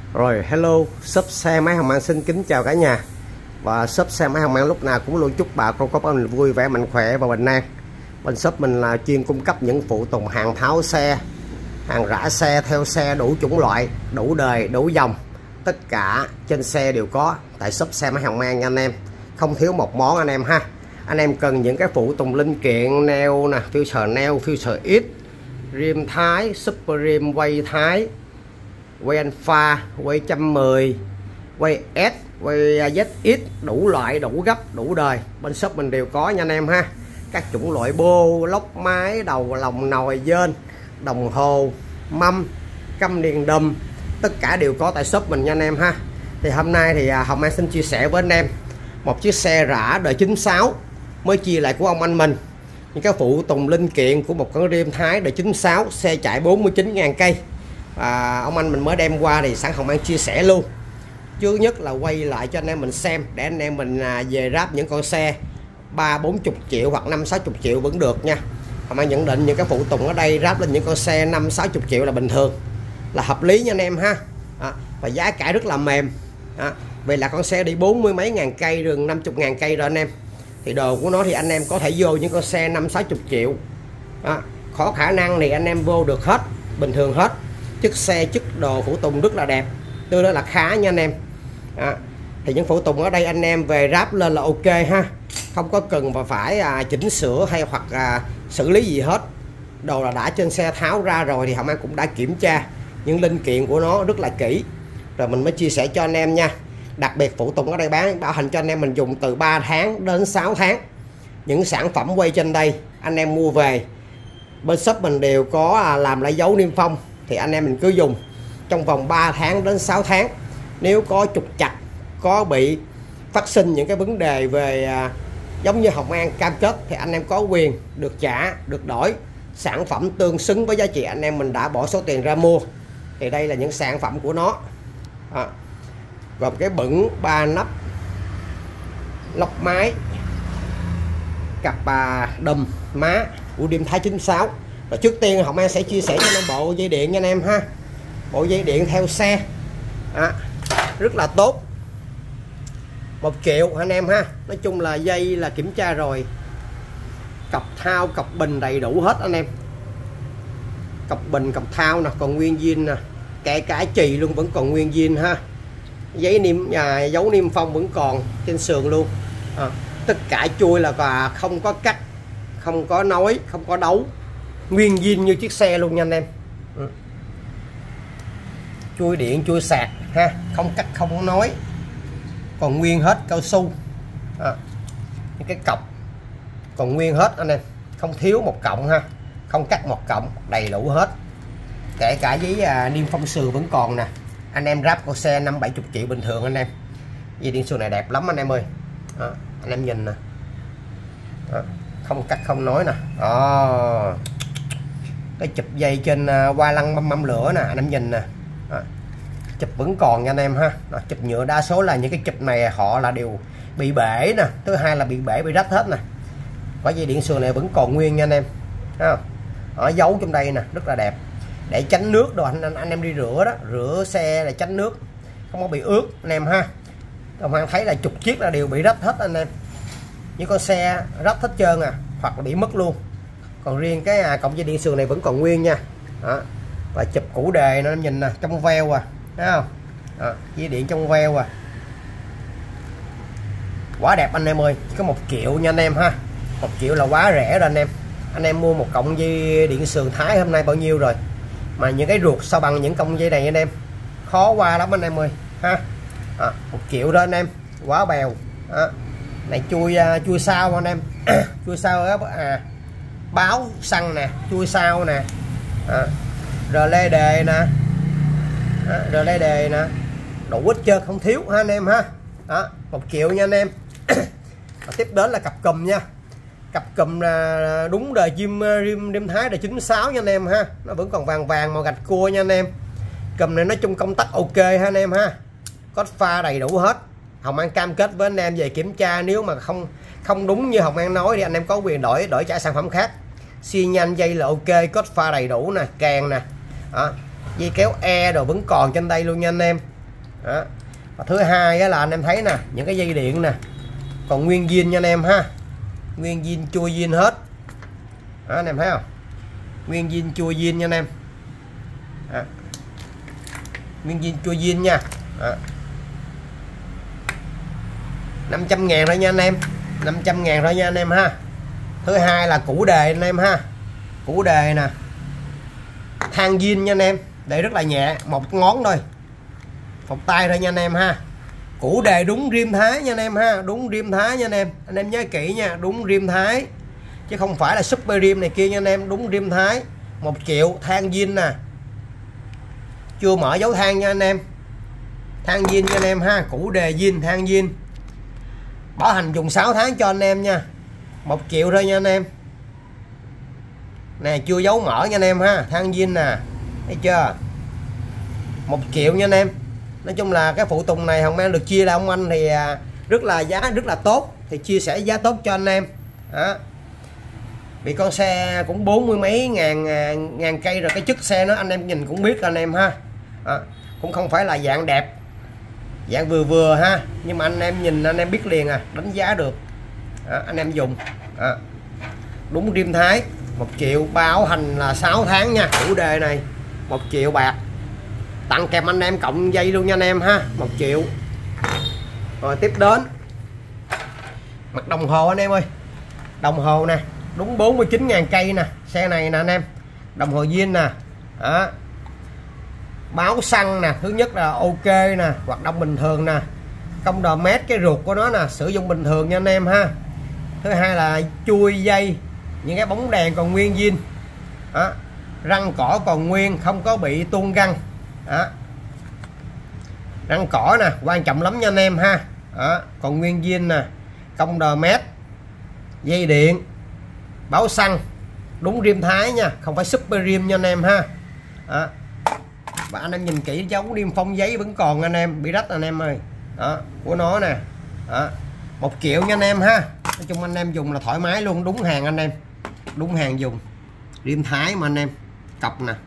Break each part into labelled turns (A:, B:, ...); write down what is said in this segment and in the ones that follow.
A: Rồi hello, shop xe máy Hồng An xin kính chào cả nhà. Và shop xe máy Hồng An lúc nào cũng luôn chúc bà con có mình vui vẻ, mạnh khỏe và bình an. Bên shop mình là chuyên cung cấp những phụ tùng hàng tháo xe, hàng rã xe, theo xe đủ chủng loại, đủ đời, đủ dòng. Tất cả trên xe đều có tại shop xe máy Hồng An nha anh em. Không thiếu một món anh em ha. Anh em cần những cái phụ tùng linh kiện neo nè, filter neo, filter X, rim Thái, super rim quay Thái, quay alpha, quay 110, quay S, quay ZX, đủ loại, đủ gấp, đủ đời. Bên shop mình đều có nha anh em ha. Các chủng loại bô, lốc máy, đầu lồng nồi dên, đồng hồ, mâm, câm điền đùm, tất cả đều có tại shop mình nha anh em ha. Thì hôm nay thì Hồng An xin chia sẻ với anh em một chiếc xe rã đời 96 mới chia lại của ông anh mình. Những cái phụ tùng linh kiện của một con rim Thái đời 96, xe chạy 49.000 cây. Ông anh mình mới đem qua thì sẵn Hồng An chia sẻ luôn. Trước nhất là quay lại cho anh em mình xem để anh em mình về ráp những con xe 30-40 triệu hoặc 50-60 triệu vẫn được nha. Hồng An nhận định những cái phụ tùng ở đây ráp lên những con xe 50-60 triệu là bình thường, là hợp lý nha anh em ha. Và giá cả rất là mềm. Vậy là con xe đi 40 mấy ngàn cây, gần 50.000 cây rồi anh em. Thì đồ của nó thì anh em có thể vô những con xe 50-60 triệu. Có khả năng thì anh em vô được hết, bình thường hết. Chất xe, chất đồ phụ tùng rất là đẹp, tương đối là khá nha anh em. Thì những phụ tùng ở đây anh em về ráp lên là ok ha, không có cần mà phải chỉnh sửa hay hoặc xử lý gì hết. Đồ là đã trên xe tháo ra rồi thì Hồng An cũng đã kiểm tra những linh kiện của nó rất là kỹ rồi mình mới chia sẻ cho anh em nha. Đặc biệt phụ tùng ở đây bán bảo hành cho anh em mình dùng từ 3 tháng đến 6 tháng. Những sản phẩm quay trên đây anh em mua về bên shop mình đều có làm lại dấu niêm phong, thì anh em mình cứ dùng trong vòng 3 tháng đến 6 tháng. Nếu có trục trặc, có bị phát sinh những cái vấn đề về giống như Hồng An cam kết thì anh em có quyền được trả, được đổi sản phẩm tương xứng với giá trị anh em mình đã bỏ số tiền ra mua. Thì đây là những sản phẩm của nó. Gồm cái bửng 3 nắp, lốc máy, cặp đùm má của rim Thái 96. Rồi trước tiên Hồng An sẽ chia sẻ cho anh em bộ dây điện nha anh em ha. Bộ dây điện theo xe rất là tốt, 1 triệu anh em ha. Nói chung là dây là kiểm tra rồi, cọc thao, cọc bình đầy đủ hết anh em. Cọc bình, cọc thao nè, còn nguyên zin nè, kể cả chì luôn vẫn còn nguyên zin ha. Giấy niêm dấu niêm phong vẫn còn trên sườn luôn. Tất cả chui là không có cắt, không có nói, không có đấu, nguyên zin như chiếc xe luôn nha anh em. Chui điện, chui sạc ha, không cắt, không nói, còn nguyên hết, cao su. Những cái cọc còn nguyên hết anh em, không thiếu một cọng ha, không cắt một cọng, đầy đủ hết. Kể cả giấy niêm phong sườn vẫn còn nè. Anh em ráp con xe 50-70 triệu bình thường anh em. Dây điện sườn này đẹp lắm anh em ơi. Anh em nhìn nè, không cắt không nói nè. Cái chụp dây trên hoa lăng mâm lửa nè, anh em nhìn nè. Chụp vẫn còn nha anh em ha. Chụp nhựa đa số là những cái chụp này họ là đều bị bể nè, thứ hai là bị bể, bị rách hết nè. Có dây điện sườn này vẫn còn nguyên nha anh em. Ở dấu trong đây nè, rất là đẹp. Để tránh nước đồ anh em đi rửa đó, rửa xe là tránh nước không có bị ướt anh em ha. Hồng An thấy là chục chiếc là đều bị rách hết anh em. Những con xe rách hết trơn hoặc là bị mất luôn. Còn riêng cái cọng dây điện sườn này vẫn còn nguyên nha. Và chụp củ đề nó nhìn nè, trong veo thấy không? Dây điện trong veo quá đẹp anh em ơi. Có 1 triệu nha anh em ha. 1 triệu là quá rẻ rồi anh em. Anh em mua một cọng dây điện sườn Thái hôm nay bao nhiêu rồi, mà những cái ruột sao bằng những cọng dây này anh em, khó qua lắm anh em ơi ha. 1 triệu đó anh em, quá bèo. Này chui sao anh em. Chui sao báo xăng nè, chui sao nè, rờ lê đề nè, rờ lê đề nè, đủ hết trơn, không thiếu ha anh em ha. 1 triệu nha anh em. Tiếp đến là cặp cùm nha. Cặp cùm là đúng đời rim Thái đời 96 nha anh em ha. Nó vẫn còn vàng vàng màu gạch cua nha anh em. Cùm này nói chung công tắc ok ha anh em ha. Có pha đầy đủ hết. Hồng An cam kết với anh em về kiểm tra, nếu mà không đúng như Hồng An nói thì anh em có quyền đổi trả sản phẩm khác. Xi nhanh dây là ok, có pha đầy đủ nè, càng nè. Dây kéo e rồi vẫn còn trên đây luôn nha anh em. Đó. Và thứ hai là anh em thấy nè, những cái dây điện nè còn nguyên zin nha anh em ha, nguyên zin chui zin hết. Đó, anh em thấy không, nguyên zin chui zin nha anh em. Đó. Nguyên zin chui zin nha. Đó. 500.000 thôi nha anh em, 500.000 thôi nha anh em ha. Thứ hai là củ đề anh em ha, củ đề nè, than zin nha anh em, để rất là nhẹ, một ngón thôi, một tay thôi nha anh em ha. Củ đề đúng rim Thái nha anh em ha, đúng rim Thái nha anh em nhớ kỹ nha, đúng rim Thái chứ không phải là super rim này kia nha anh em, đúng rim Thái. 1 triệu, than zin nè, chưa mở dấu than nha anh em, than zin nha anh em ha, củ đề zin, than zin, bảo hành dùng 6 tháng cho anh em nha. 1 triệu thôi nha anh em. Nè chưa dấu mở nha anh em ha, than zin nè, thấy chưa, 1 triệu nha anh em. Nói chung là cái phụ tùng này Hồng Mang được chia là ông anh thì rất là giá rất là tốt, thì chia sẻ giá tốt cho anh em. Đó. Vì con xe cũng 40 mấy ngàn cây rồi, cái chất xe nó anh em nhìn cũng biết anh em ha. Đó. Cũng không phải là dạng đẹp, dạng vừa vừa ha, nhưng mà anh em nhìn anh em biết liền đánh giá được. Đó, anh em dùng. Đó. Đúng rim Thái. 1 triệu, bảo hành là 6 tháng nha. Chủ đề này 1 triệu bạc, tặng kèm anh em cộng dây luôn nha anh em ha. 1 triệu. Rồi tiếp đến mặt đồng hồ anh em ơi, đồng hồ nè, đúng 49.000 cây nè, xe này nè anh em, đồng hồ zin nè. Đó. Báo xăng nè, thứ nhất là ok nè, hoạt động bình thường nè, công đờ mét cái ruột của nó nè, sử dụng bình thường nha anh em ha. Thứ hai là chui dây, những cái bóng đèn còn nguyên zin. Đó. Răng cỏ còn nguyên, không có bị tuôn găng. Đó. Răng cỏ nè, quan trọng lắm nha anh em ha. Đó. Còn nguyên zin nè, công đờ mét, dây điện, báo xăng, đúng rim Thái nha, không phải super rim nha anh em ha. Đó. Và anh em nhìn kỹ dấu niêm phong giấy vẫn còn anh em, bị rách anh em ơi. Đó, của nó nè. Đó. 1 triệu nha anh em ha. Nói chung anh em dùng là thoải mái luôn, đúng hàng anh em, đúng hàng dùng, rim Thái mà anh em, cọc nè,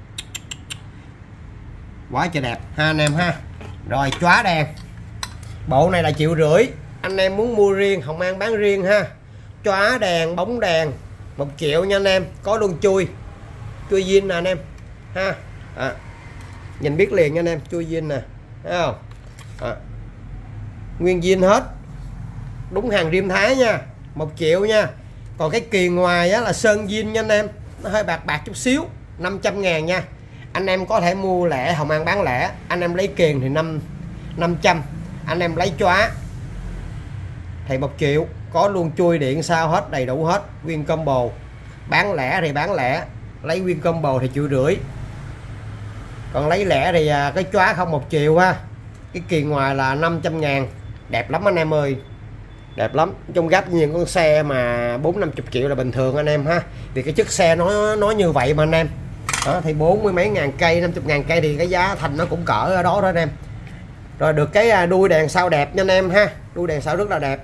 A: quá trời đẹp ha anh em ha. Rồi chóa đèn, bộ này là 1,5 triệu, anh em muốn mua riêng Hồng Mang bán riêng ha. Chóa đèn, bóng đèn 1 triệu nha anh em, có luôn chui zin nè anh em ha. À. Nhìn biết liền nha anh em, chui zin nè, thấy không? À. Nguyên zin hết, đúng hàng rim Thái nha. 1 triệu nha. Còn cái kiềng ngoài á, là sơn zin nha anh em, nó hơi bạc bạc chút xíu, 500.000 nha. Anh em có thể mua lẻ, Hồng Mang bán lẻ, anh em lấy kiềng thì 500, anh em lấy chóa thì 1 triệu, có luôn chui điện sao hết, đầy đủ hết, nguyên combo. Bán lẻ thì bán lẻ, lấy nguyên combo thì 1,5 triệu. Còn lấy lẻ thì cái chóa không 1 triệu ha. Cái kiềng ngoài là 500.000, đẹp lắm anh em ơi, đẹp lắm. Trong gấp nhiều con xe mà 40-50 triệu là bình thường anh em ha, vì cái chất xe nó như vậy mà anh em. Đó, thì 40 mấy ngàn cây, 50.000 cây thì cái giá thành nó cũng cỡ ở đó thôi anh em. Rồi được cái đuôi đèn sau đẹp nha anh em ha, đuôi đèn sau rất là đẹp,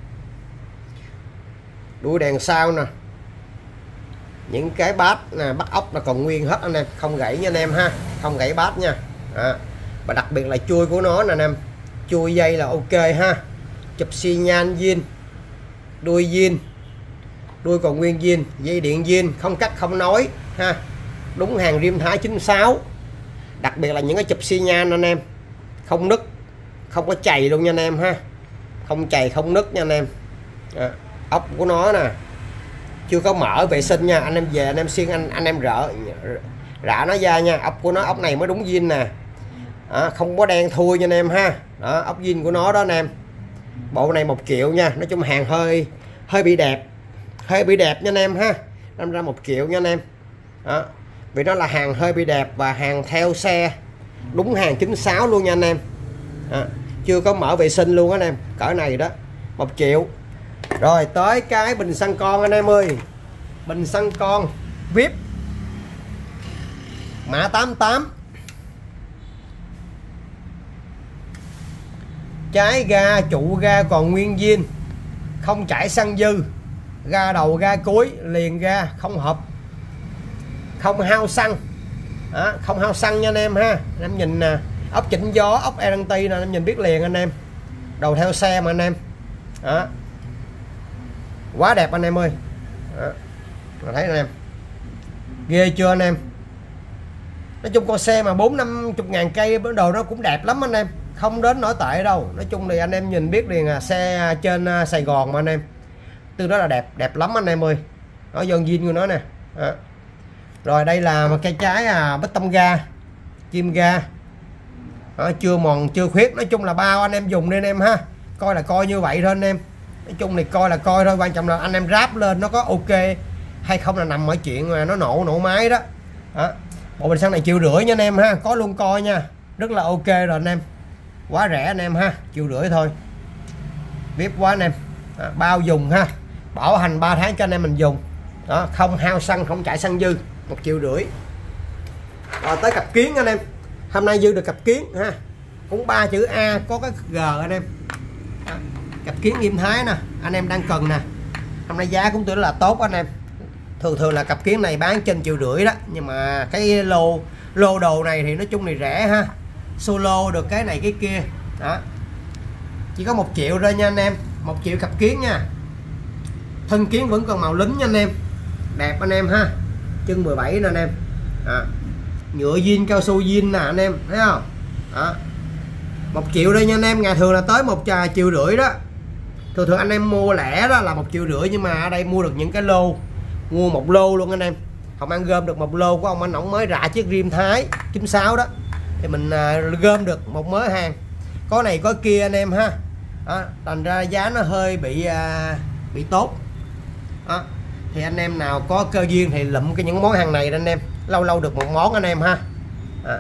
A: đuôi đèn sau nè, những cái bát nè, bắt ốc là còn nguyên hết anh em, không gãy nha anh em ha, không gãy bát nha. Đó. Và đặc biệt là chui của nó nè anh em, chui dây là ok ha, chụp xi nhan zin, đuôi zin, đuôi còn nguyên zin, dây điện zin, không cắt không nối ha, đúng hàng rim Thái 96. Đặc biệt là những cái chụp xi nhan anh em, không nứt, không có chày luôn nha anh em ha, không chày không nứt nha anh em. Đó. Ốc của nó nè, chưa có mở vệ sinh nha, anh em về anh em xiên anh em rã nó ra nha. Ốc của nó, ốc này mới đúng zin nè. Đó, không có đen thui nha anh em ha. Đó, ốc zin của nó đó anh em. Bộ này 1 triệu nha, nói chung hàng hơi bị đẹp, hơi bị đẹp nha anh em ha, đâm ra 1 triệu nha anh em. Đó, vì nó là hàng hơi bị đẹp và hàng theo xe, đúng hàng 96 luôn nha anh em. Đó, chưa có mở vệ sinh luôn anh em, cỡ này đó 1 triệu. Rồi tới cái bình xăng con anh em ơi, bình xăng con VIP mã 88, trái ga trụ ga còn nguyên zin, không chảy xăng dư, ga đầu ga cuối liền ga, không hộp, không hao xăng. Đó, không hao xăng nha anh em ha. Anh em nhìn nè, ốc chỉnh gió, ốc Erranti nè, anh em nhìn biết liền anh em. Đầu theo xe mà anh em. Đó. Quá đẹp anh em ơi. Đó. Thấy anh em. Ghê chưa anh em. Nói chung con xe mà 4-50 ngàn cây đồ nó cũng đẹp lắm anh em, không đến nổi tệ đâu. Nói chung thì anh em nhìn biết liền à, xe trên Sài Gòn mà anh em, từ đó là đẹp lắm anh em ơi. Nó dân zin của nó nè. Đó. Rồi đây là một cây trái bích tông ga, chim ga. Đó, chưa mòn chưa khuyết. Nói chung là bao anh em dùng đi anh em ha, coi là coi như vậy thôi anh em. Nói chung thì coi là coi thôi, quan trọng là anh em ráp lên nó có ok hay không là nằm ở chuyện mà nó nổ máy đó. Đó. Bộ bình xăng này 1,5 triệu nha anh em ha, có luôn coi nha, rất là ok rồi anh em, quá rẻ anh em ha, 1,5 triệu thôi, VIP quá anh em. Đó, bao dùng ha, bảo hành 3 tháng cho anh em mình dùng. Đó, không hao xăng, không chạy xăng dư, 1,5 triệu. Rồi tới cặp kiến anh em, hôm nay dư được cặp kiến ha, cũng 3 chữ A có cái G anh em. Đó, cặp kiến Im Thái nè, anh em đang cần nè, hôm nay giá cũng tưởng là tốt anh em. Thường là cặp kiến này bán trên 1,5 triệu đó, nhưng mà cái lô đồ này thì nói chung thì rẻ ha, solo được cái này cái kia. Đó, chỉ có 1 triệu thôi nha anh em, 1 triệu cặp kiến nha. Thân kiến vẫn còn màu lính nha anh em, đẹp anh em ha, chân 17 nè anh em. Đó. Nhựa zin, cao su zin nè anh em, thấy không? Đó. 1 triệu đây nha anh em, ngày thường là tới 1,5 triệu đó. Thường anh em mua lẻ đó là 1,5 triệu, nhưng mà ở đây mua được những cái lô, mua 1 lô luôn anh em. Hồng An gom được 1 lô của ông anh, ổng mới rạ chiếc Rim Thái 96 đó, thì mình gom được một mớ hàng, có này có kia anh em ha. Đó, thành ra giá nó hơi bị tốt. Đó, thì anh em nào có cơ duyên thì lụm những món hàng này anh em, lâu được một món anh em ha. Đó.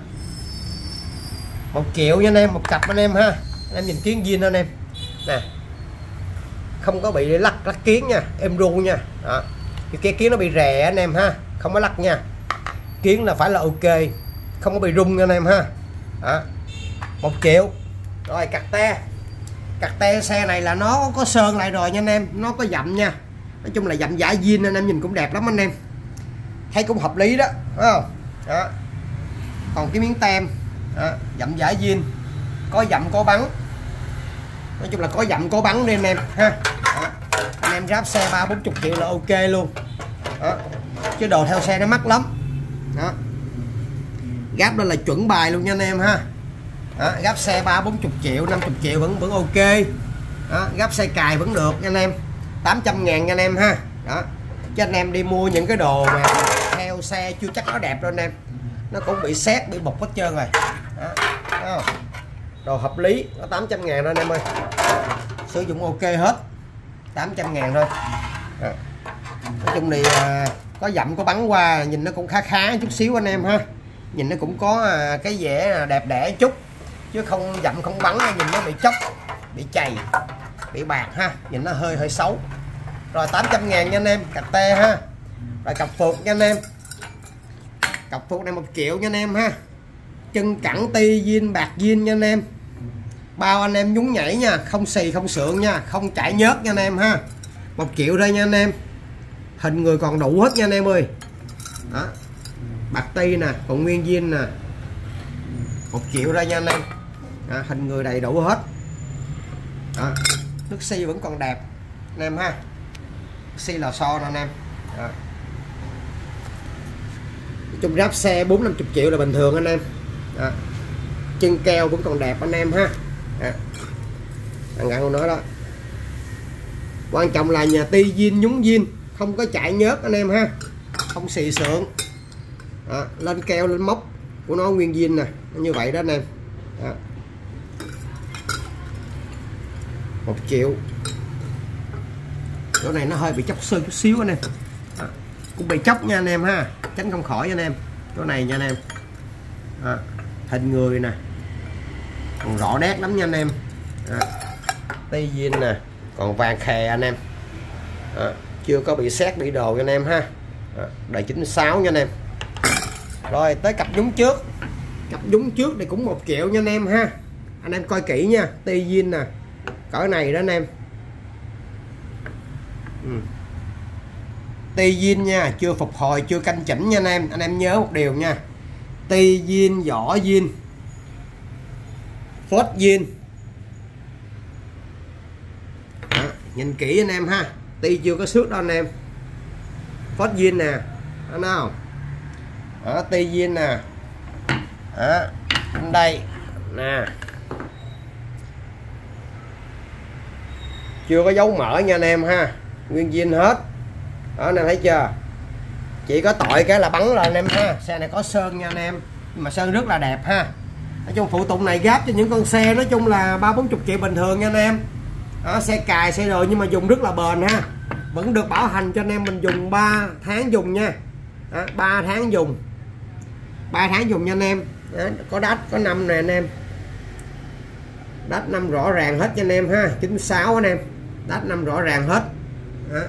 A: 1 triệu nha anh em, một cặp anh em ha. Anh em nhìn kiến zin anh em nè, không có bị lắc kiến nha, em ru nha. Đó, cái kiến nó bị rè anh em ha, không có lắc nha, kiến là phải là ok, không có bị rung nha anh em ha. Đó, 1 triệu. Rồi cặt te xe này là nó có sơn lại rồi nha anh em, nó có dặm nha, nói chung là dặm giả zin anh em, nhìn cũng đẹp lắm anh em, thấy cũng hợp lý đó, phải không? Đó. Còn cái miếng tem đó, dặm giả zin, có dặm có bắn, nói chung là có dặm có bắn đi anh em ha. Đó. Anh em ráp xe 30-40 triệu là ok luôn. Đó. Chứ đồ theo xe nó mắc lắm. Đó. Gáp đây là chuẩn bài luôn nha anh em ha. Đó. Gáp xe 30-40 triệu, 50 triệu vẫn ok. Đó. Gáp xe cài vẫn được nha anh em, 800 ngàn nha anh em ha. Đó. Chứ anh em đi mua những cái đồ mà theo xe chưa chắc nó đẹp đâu anh em, nó cũng bị sét bị bục hết trơn rồi. Đó. Đồ hợp lý, có 800 ngàn thôi anh em ơi, sử dụng ok hết, 800 ngàn thôi. Đó. Nói chung thì có dặm có bắn qua, nhìn nó cũng khá chút xíu anh em ha, nhìn nó cũng có cái vẻ đẹp đẽ chút, chứ không dặm không bắn nhìn nó bị chóc, bị chày, bị bạc ha, nhìn nó hơi xấu. Rồi 800 ngàn nha anh em, cặp te ha. Rồi cặp phục nha anh em, cặp phục này 1 triệu nha anh em ha, chân cẳng ti zin bạc zin nha anh em, bao anh em nhún nhảy nha, không xì không sượng nha, không chảy nhớt nha anh em ha. 1 triệu đây nha anh em, hình người còn đủ hết nha anh em ơi. Đó, bạc ti nè, còn nguyên zin nè, 1 triệu đây nha anh em. Đó, hình người đầy đủ hết. Đó, nước xi vẫn còn đẹp anh em ha, xi lò xo nè anh em. Đó. Trong ráp xe 40-50 triệu là bình thường anh em. Đó. Chân keo vẫn còn đẹp anh em ha. Ngăn của nó đó, quan trọng là nhà ti zin nhúng zin, không có chạy nhớt anh em ha, không xì sượng. Đó. Lên keo lên móc của nó nguyên zin nè, như vậy đó anh em. Đó. 1 triệu. Chỗ này nó hơi bị chóc sơn chút xíu anh em. Đó. Cũng bị chóc nha anh em ha, tránh không khỏi anh em. Chỗ này nha anh em. Đó. Hình người nè, còn rõ nét lắm nha anh em. Ti zin nè, còn vàng khè anh em. Đó. Chưa có bị sét bị đồ nha anh em ha. Đó. Đời 96 nha anh em. Rồi tới cặp nhúng trước. Cặp nhúng trước thì cũng 1 triệu nha anh em ha. Anh em coi kỹ nha, ti zin nè, cỡ này đó anh em. Ti zin nha, chưa phục hồi, chưa canh chỉnh nha anh em. Anh em nhớ một điều nha, ti zin, vỏ zin, Ford zin. Nhìn kỹ anh em ha, ti chưa có xước đâu anh em. Ford zin nè, thấy không? Đó, ti zin nè. Đó, đây nè, chưa có dấu mỡ nha anh em ha, nguyên zin hết. Đó anh em thấy chưa, chỉ có tội cái là bắn rồi anh em ha. Xe này có sơn nha anh em, nhưng mà sơn rất là đẹp ha. Nói chung phụ tùng này gáp cho những con xe nói chung là 30-40 triệu bình thường nha anh em. Đó, xe cài xe rồi nhưng mà dùng rất là bền ha, vẫn được bảo hành cho anh em mình dùng 3 tháng dùng nha. Đó, 3 tháng dùng, 3 tháng dùng nha anh em. Đó, có đắt có 5 nè anh em, đắt 5 rõ ràng hết cho anh em ha, 96 anh em, đắt 5 rõ ràng hết. Đó,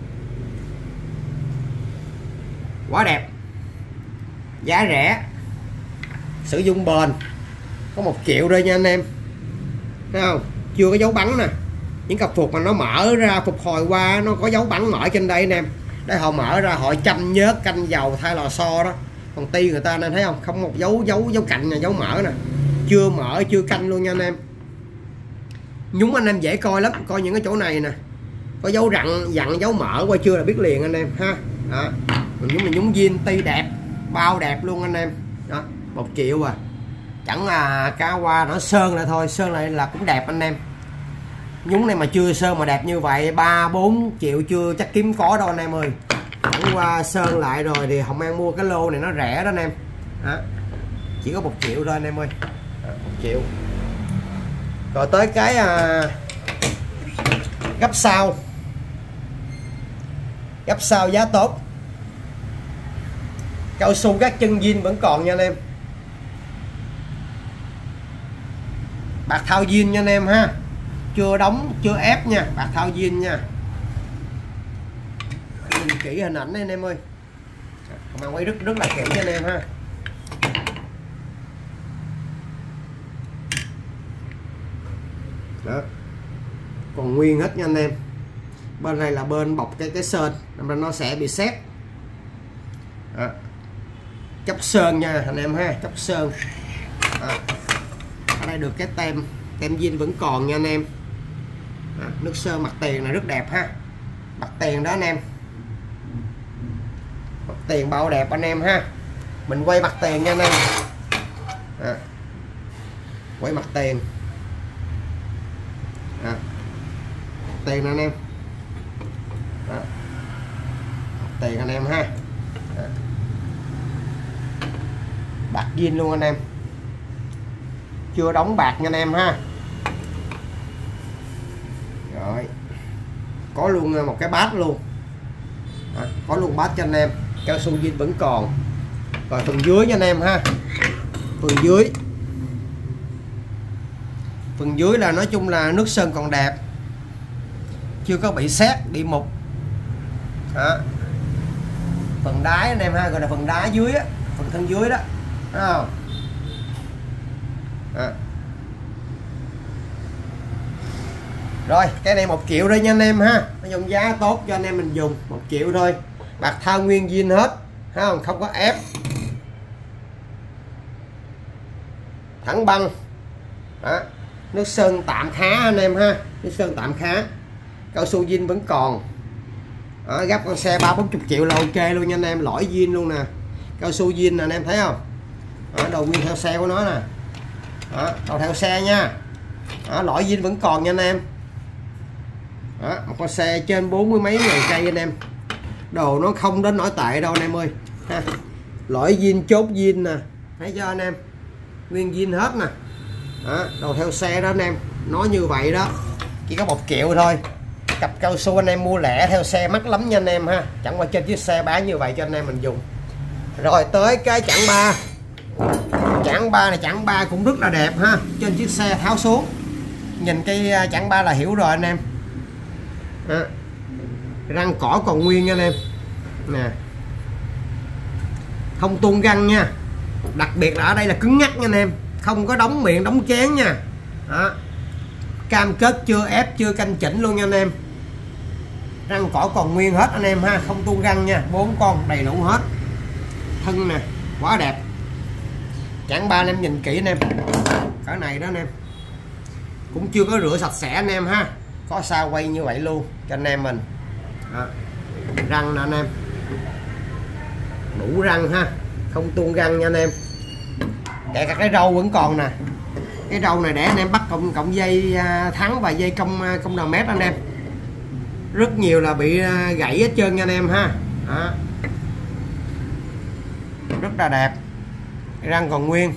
A: quá đẹp, giá rẻ, sử dụng bền, có 1 triệu thôi nha anh em. Thấy không, chưa có dấu bắn nè. Những cặp phục mà nó mở ra phục hồi qua nó có dấu bắn mở trên đây anh em, để họ mở ra họ chăm nhớt canh dầu thay lò xo đó. Còn ti người ta nên thấy không, không một dấu cạnh là dấu mở nè, chưa mở chưa canh luôn nha anh em. Nhúng anh em dễ coi lắm, coi những cái chỗ này nè, có dấu dặn dấu mở qua chưa là biết liền anh em ha. Đó, mình nhúng zin ti đẹp, bao đẹp luôn anh em. Đó, 1 triệu à, chẳng là cá qua nó sơn lại thôi, sơn lại là cũng đẹp anh em. Nhúng này mà chưa sơn mà đẹp như vậy 3-4 triệu chưa chắc kiếm có đâu anh em ơi. Chẳng qua sơn lại rồi thì Hồng An mua cái lô này nó rẻ đó anh em. Đó, chỉ có 1 triệu thôi anh em ơi. Đó, 1 triệu. Rồi tới cái gấp sau. Gấp sau giá tốt, cao su các chân zin vẫn còn nha anh em. Bạc thau zin nha anh em ha, chưa đóng chưa ép nha, bạc thau zin nha. Nhìn kỹ hình ảnh này anh em ơi, mà quay rất là kỹ cho anh em ha. Đó, còn nguyên hết nha anh em. Bên này là bên bọc cái sơn, nó sẽ bị sét. Đó, chóc sơn nha anh em ha, chóc sơn. Đó, ở đây được cái tem zin vẫn còn nha anh em. Đó, nước sơn mặt tiền này rất đẹp ha, mặt tiền đó anh em, mặt tiền bao đẹp anh em ha. Mình quay mặt tiền nha anh em. Đó, quay mặt tiền. Đó, mặt tiền nè anh em. Đó, mặt tiền anh em ha. Đó, bạc zin luôn anh em, chưa đóng bạc nha anh em ha. Rồi, có luôn một cái bát luôn. Đó, có luôn bát cho anh em, cao su zin vẫn còn. Rồi phần dưới nha anh em ha, phần dưới là nói chung là nước sơn còn đẹp, chưa có bị sét bị mục. Đó, phần đáy anh em ha, gọi là phần đáy dưới á, phần thân dưới đó, thấy không? Đó. Rồi cái này 1 triệu thôi nha anh em ha, nó dùng giá tốt cho anh em mình dùng, 1 triệu thôi. Bạc thau nguyên zin hết, thấy không, không có ép, thẳng băng. Đó, nước sơn tạm khá anh em ha, nước sơn tạm khá, cao su zin vẫn còn. Đó, gấp con xe 30-40 triệu là ok luôn nha anh em, lõi zin luôn nè, cao su zin nè anh em thấy không. Đó, đầu nguyên theo xe của nó nè. Đó, đầu theo xe nha. Đó, lõi zin vẫn còn nha anh em. Đó, một con xe trên 40 mấy ngàn cây anh em, đồ nó không đến nổi tệ đâu anh em ơi ha. Lõi zin, chốt zin nè, thấy cho anh em, nguyên zin hết nè. Đó, đầu theo xe đó anh em, nói như vậy đó, chỉ có 1 triệu thôi. Cặp cao su anh em mua lẻ theo xe mắc lắm nha anh em ha, chẳng qua trên chiếc xe bán như vậy cho anh em mình dùng. Rồi tới cái chẵn 3. Chẵn 3 này, chẵn 3 cũng rất là đẹp ha, trên chiếc xe tháo xuống, nhìn cái chẵn 3 là hiểu rồi anh em. Đó, răng cỏ còn nguyên nha anh em nè, không tuôn răng nha, đặc biệt là ở đây là cứng nhắc nha anh em, không có đóng miệng đóng chén nha. Đó, cam kết chưa ép chưa canh chỉnh luôn nha anh em, răng cỏ còn nguyên hết anh em ha, không tuôn răng nha, 4 con đầy đủ hết, thân nè quá đẹp. Chẵn 3 anh em nhìn kỹ anh em, cỡ này đó anh em, cũng chưa có rửa sạch sẽ anh em ha, có sao quay như vậy luôn cho anh em mình. Đó. Răng nè anh em, đủ răng ha, không tuôn răng nha anh em. Kể cả cái râu vẫn còn nè, cái râu này để anh em bắt cộng dây thắng và dây công đào mét anh em, rất nhiều là bị gãy hết trơn nha anh em ha. Đó. Rất là đẹp, răng còn nguyên,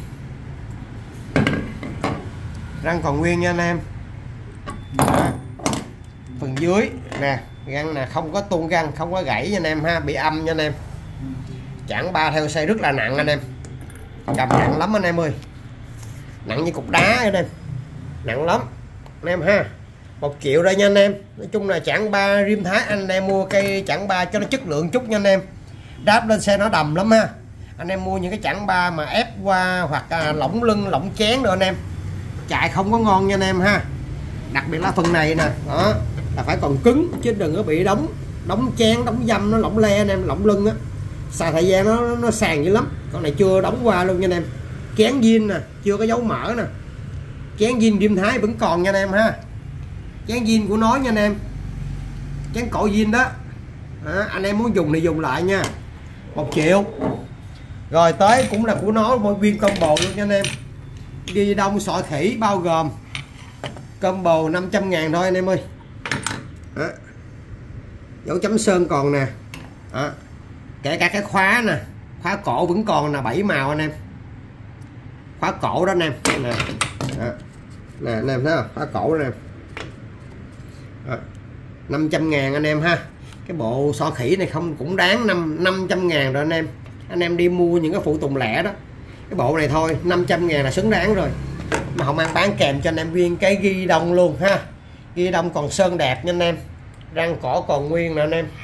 A: răng còn nguyên nha anh em. Đó. Phần dưới nè, răng nè, không có tuôn răng, không có gãy nha anh em ha, bị âm nha anh em. Chảng ba theo xe rất là nặng anh em, cầm nặng lắm anh em ơi, nặng như cục đá anh em, nặng lắm anh em ha. 1 triệu đây nha anh em. Nói chung là chảng ba rim Thái, anh em mua cây chảng ba cho nó chất lượng chút nha anh em, đáp lên xe nó đầm lắm ha. Anh em mua những cái chảng ba mà ép qua hoặc lỏng lưng lỏng chén rồi anh em, chạy không có ngon nha anh em ha. Đặc biệt là phần này nè, đó là phải còn cứng chứ đừng có bị đóng chén đóng dăm nó lỏng le anh em, lỏng lưng á, xài thời gian nó sàn dữ lắm. Con này chưa đóng qua luôn nha anh em, chén zin nè, chưa có dấu mỡ nè, chén zin rim Thái vẫn còn nha anh em ha, chén zin của nó nha anh em, chén cổ zin đó. Anh em muốn dùng thì dùng lại nha. 1 triệu. Rồi tới cũng là của nó, một viên combo luôn nha anh em, ghi đông sọ khỉ bao gồm, combo 500.000 thôi anh em ơi. Đó. Dấu chấm sơn còn nè. Đó. Kể cả cái khóa nè, khóa cổ vẫn còn là 7 màu anh em, khóa cổ đó anh em nè. Đó. Nè anh em thấy không, khóa cổ đó anh em. 500.000 anh em ha. Cái bộ xọ khỉ này không cũng đáng 500.000 rồi anh em. Anh em đi mua những cái phụ tùng lẻ đó, cái bộ này thôi 500.000 là xứng đáng rồi. Mà không ăn bán kèm cho anh em viên cái ghi đông luôn ha, ghi đông còn sơn đẹp nha anh em, răng cỏ còn nguyên nè anh em,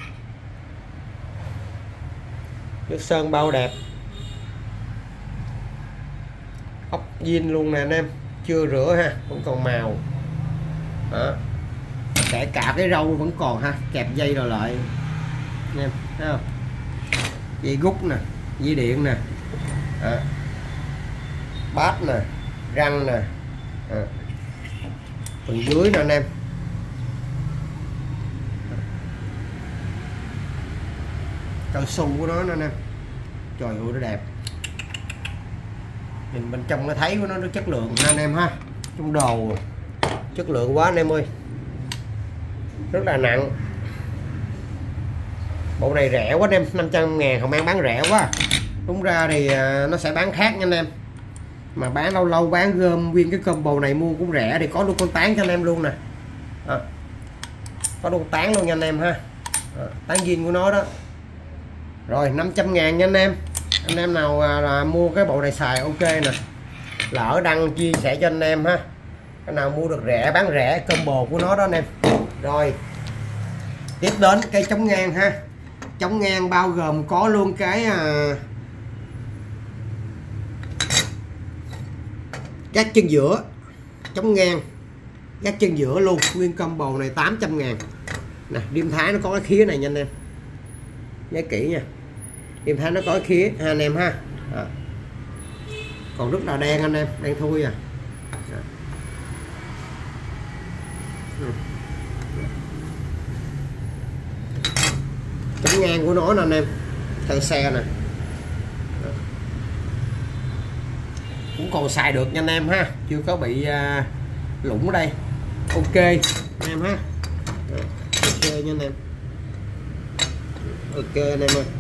A: nước sơn bao đẹp, ốc zin luôn nè anh em, chưa rửa ha, cũng còn màu. Đó. Kể cả cái râu vẫn còn ha, kẹp dây rồi lại anh em thấy không, dây gút nè, dây điện nè. Đó. Bát nè, răng nè. Đó. Phần dưới nè anh em, cao su của nó nè anh em, trời ơi nó đẹp, nhìn bên trong nó thấy của nó chất lượng ha anh em ha. Trong đồ chất lượng quá anh em ơi, rất là nặng. Bộ này rẻ quá anh em, 500.000 không mang bán rẻ quá. Đúng ra thì nó sẽ bán khác nha anh em, mà bán lâu lâu bán gom nguyên cái combo này mua cũng rẻ, thì có luôn con tán cho anh em luôn nè. Đó. Có luôn tán luôn nha anh em ha. Đó. Tán zin của nó đó. Rồi 500.000 nha anh em. Anh em nào là mua cái bộ này xài ok nè, lỡ đăng chia sẻ cho anh em ha. Cái nào mua được rẻ bán rẻ, combo của nó đó anh em. Rồi tiếp đến cây chống ngang ha. Chống ngang bao gồm có luôn cái gác chân giữa, chống ngang gác chân giữa luôn, nguyên combo này 800.000 nè. Rim Thái nó có cái khía này nha anh em, nhớ kỹ nha, rim Thái nó có cái khía ha anh em ha. Đó. Còn rất là đen anh em, đen thui à. Chống ngang của nó nè anh em, theo xe nè. Cũng còn xài được nha anh em ha, chưa có bị lủng ở đây, ok anh em ha. Ok nha anh em, ok anh em ơi.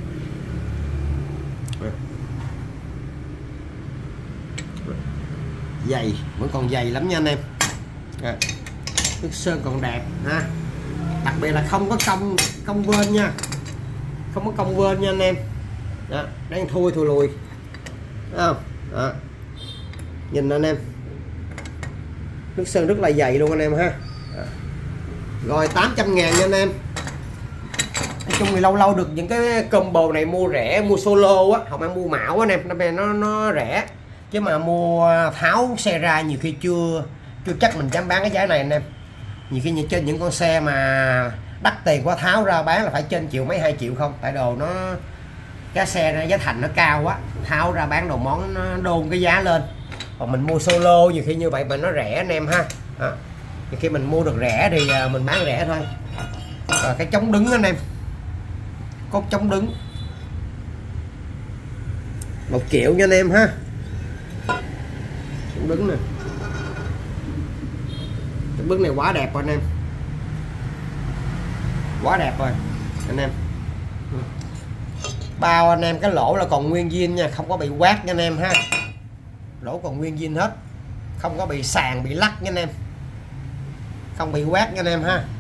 A: Dày vẫn còn dày lắm nha anh em. Nước sơn còn đẹp ha, đặc biệt là không có cong vên nha, không có cong vên nha anh em. Đó, đang thui lùi, thấy không? Đó. Nhìn anh em, nước sơn rất là dày luôn anh em ha. Đó. Rồi 800.000 nha anh em. Nói chung thì lâu lâu được những cái combo này mua rẻ, mua solo á, không ăn mua mão anh em, nó rẻ, chứ mà mua tháo xe ra nhiều khi chưa chắc mình dám bán cái giá này anh em. Nhiều khi trên những con xe mà đắt tiền quá tháo ra bán là phải trên triệu mấy 2 triệu không, tại đồ nó giá xe giá thành nó cao quá, tháo ra bán đồ món nó đôn cái giá lên. Còn mình mua solo nhiều khi như vậy mà nó rẻ anh em ha. đó. Thì khi mình mua được rẻ thì mình bán rẻ thôi. Và cái chống đứng anh em, cốt chống đứng 1 triệu nha anh em ha. Chống đứng nè, chống đứng này quá đẹp rồi anh em, quá đẹp rồi anh em. Bao anh em cái lỗ là còn nguyên zin nha, không có bị quát nha anh em ha. Lỗ còn nguyên zin hết, không có bị sàn bị lắc nha anh em, không bị quát nha anh em ha.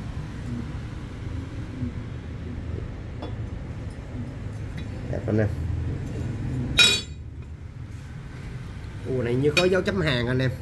A: Đẹp anh em. Này như có dấu chấm hàng anh em.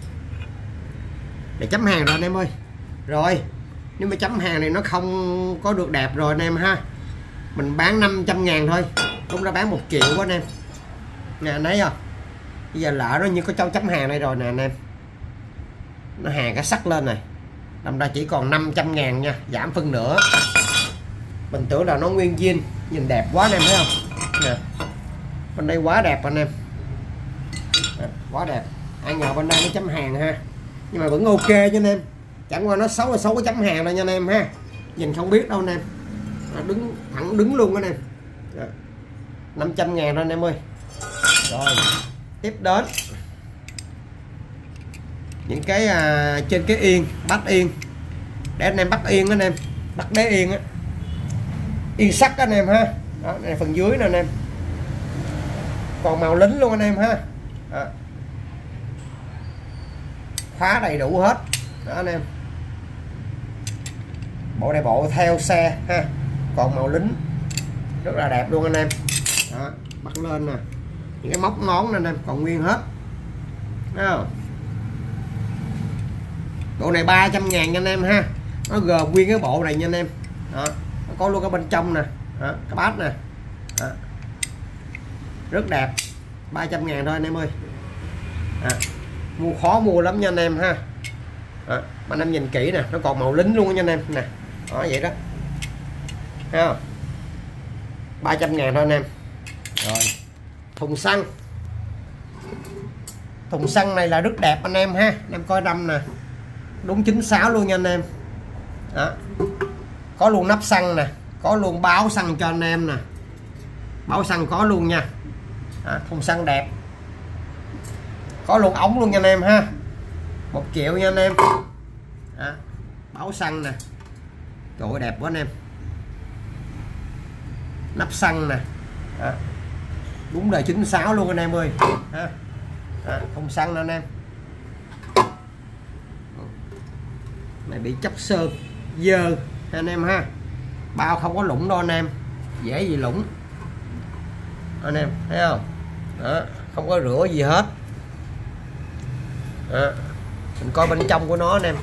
A: Để chấm hàng rồi anh em ơi. Rồi nếu mà chấm hàng này nó không có được đẹp rồi anh em ha, mình bán 500.000 thôi, đúng ra bán 1 triệu quá anh em nè, anh thấy không? Bây giờ lỡ nó như có châu chấm hàng đây rồi nè anh em, nó hàng cái sắt lên này, đâm ra chỉ còn 500.000 nha, giảm phân nửa. Mình tưởng là nó nguyên zin, nhìn đẹp quá anh em thấy không nè, bên đây quá đẹp anh em, quá đẹp. Ai ngờ bên đây nó chấm hàng ha, nhưng mà vẫn ok cho anh em, chẳng qua nó xấu là xấu cái chấm hàng đây nha anh em ha, nhìn không biết đâu anh em. Đứng thẳng đứng luôn anh em. 500.000 thôi anh em ơi. Rồi tiếp đến những cái trên cái yên, bắt yên để anh em bắt yên anh em, bắt đế yên á, yên sắt anh em ha. Đó, này phần dưới nè anh em, còn màu lính luôn anh em ha. Đó. Khóa đầy đủ hết đó anh em, bộ này bộ theo xe ha, còn màu lính rất là đẹp luôn anh em. Đó, bắt lên nè, những cái móc ngón anh em còn nguyên hết. Thấy không? Bộ này 300.000 nha anh em ha, nó gồm nguyên cái bộ này nha anh em. Đó, nó có luôn cái bên trong nè, đó, cái bát nè. Đó. Rất đẹp, 300.000 thôi anh em ơi. Mua khó mua lắm nha anh em ha. Đó, mà anh em nhìn kỹ nè, nó còn màu lính luôn nha anh em nè. Đó vậy đó. Thấy không? 300.000 thôi anh em. Rồi thùng xăng, thùng xăng này là rất đẹp anh em ha. Anh em coi đâm nè, đúng 96 luôn nha anh em. Đó. Có luôn nắp xăng nè, có luôn báo xăng cho anh em nè, báo xăng có luôn nha. Đó, thùng xăng đẹp, có luôn ống luôn nha anh em ha. 1 triệu nha anh em. Đó, báo xăng nè, trời ơi đẹp quá anh em. Nắp xăng nè. Đó, đúng đời 96 luôn anh em ơi. Đó, thùng xăng nè anh em. Này bị chóc sơn dơ anh em ha, bao không có lũng đâu anh em, dễ gì lũng anh em thấy không? Đó, không có rửa gì hết. Đó, mình coi bên trong của nó anh em.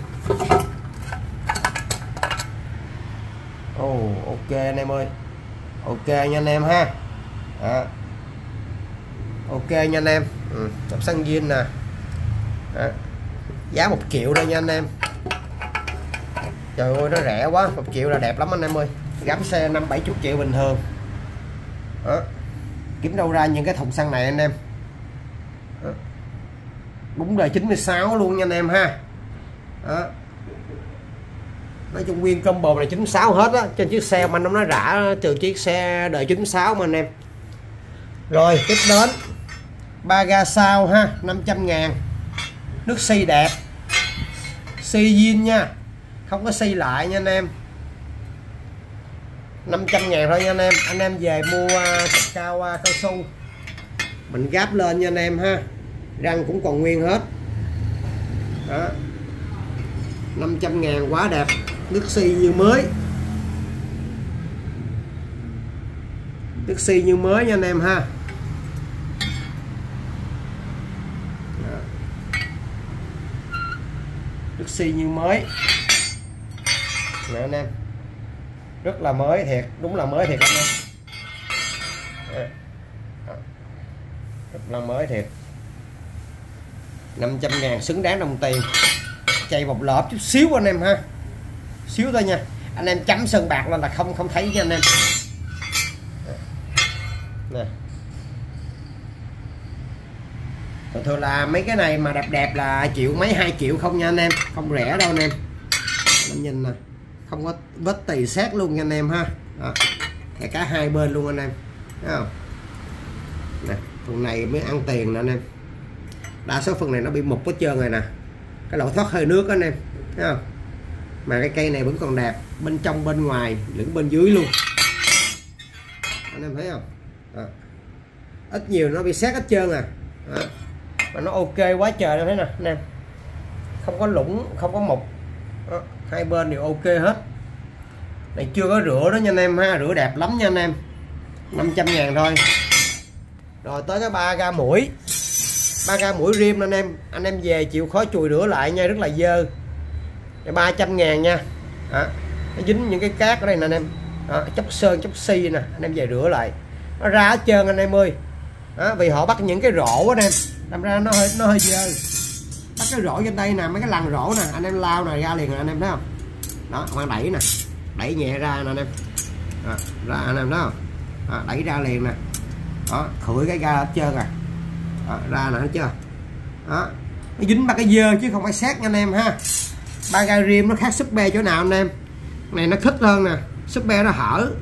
A: Ok anh em ơi, ok nha anh em ha. Đó. Ok nha anh em. Cặp xăng zin nè. Đó. Giá 1 triệu đây nha anh em. Trời ơi nó rẻ quá, 1 triệu là đẹp lắm anh em ơi. Gắm xe 5-70 triệu bình thường. Đó. Kiếm đâu ra những cái thùng xăng này anh em. Đó. Đúng là 96 luôn nha anh em ha. Đó. Nói chung nguyên combo này 96 hết á, trên chiếc xe mà nó rã từ chiếc xe đời 96 mà anh em. Rồi tiếp đến ba ga sau ha, 500.000. Nước xi đẹp, xi zin nha, không có xi lại nha anh em. 500.000 thôi nha anh em. Anh em về mua cao su mình gáp lên nha anh em ha, răng cũng còn nguyên hết. Đó, 500.000 quá đẹp, nước xi như mới, nước xi như mới nha anh em ha. Đó. Nước xi như mới nè anh em, rất là mới thiệt, đúng là mới thiệt anh em. Rất là mới thiệt, 500.000 xứng đáng đồng tiền. Chạy một lợp chút xíu anh em ha, xíu thôi nha anh em, chấm sơn bạc lên là không thấy nha anh em nè. thường là mấy cái này mà đẹp đẹp là triệu mấy 2 triệu không nha anh em, không rẻ đâu anh em. Anh nhìn nè, không có vết tì xét luôn nha anh em ha. Đó. Kể cả hai bên luôn anh em, thấy không? Nè, phần này mới ăn tiền nè anh em. Đa số phần này nó bị mục hết trơn rồi nè, cái lỗ thoát hơi nước anh em, thấy không? Mà cái cây này vẫn còn đẹp, bên trong bên ngoài lẫn bên dưới luôn, anh em thấy không? Đó. Ít nhiều nó bị xét hết trơn à. Đó. Mà nó ok quá trời, thấy nè anh em, không có lũng không có mục. Đó. Hai bên đều ok hết. Này chưa có rửa đó nha anh em ha, rửa đẹp lắm nha anh em, 500.000 thôi. Rồi tới cái 3 ga mũi, 3 ga mũi rim anh em về chịu khó chùi rửa lại nha, rất là dơ. 300.000 nha. Đó. Nó dính những cái cát ở đây nè anh em. Đó. Chốc sơn chốc xi nè, anh em về rửa lại nó ra hết trơn anh em ơi. Đó. Vì họ bắt những cái rổ anh em, làm ra nó hơi dơ. Bắt cái rổ trên đây nè, mấy cái lằn rổ nè, anh em lao này ra liền nè anh em thấy không? Đó, bạn đẩy nè, đẩy nhẹ ra nè anh em. Đó, ra anh em thấy không? Đó, đẩy ra liền nè. Đó, khử cái ga hết trơn à. Đó, ra nè, thấy chưa? Đó, nó dính ba cái dơ chứ không phải xét nha anh em ha. 3 ga rim nó khác Super chỗ nào anh em? Này nó khít hơn nè, Super nó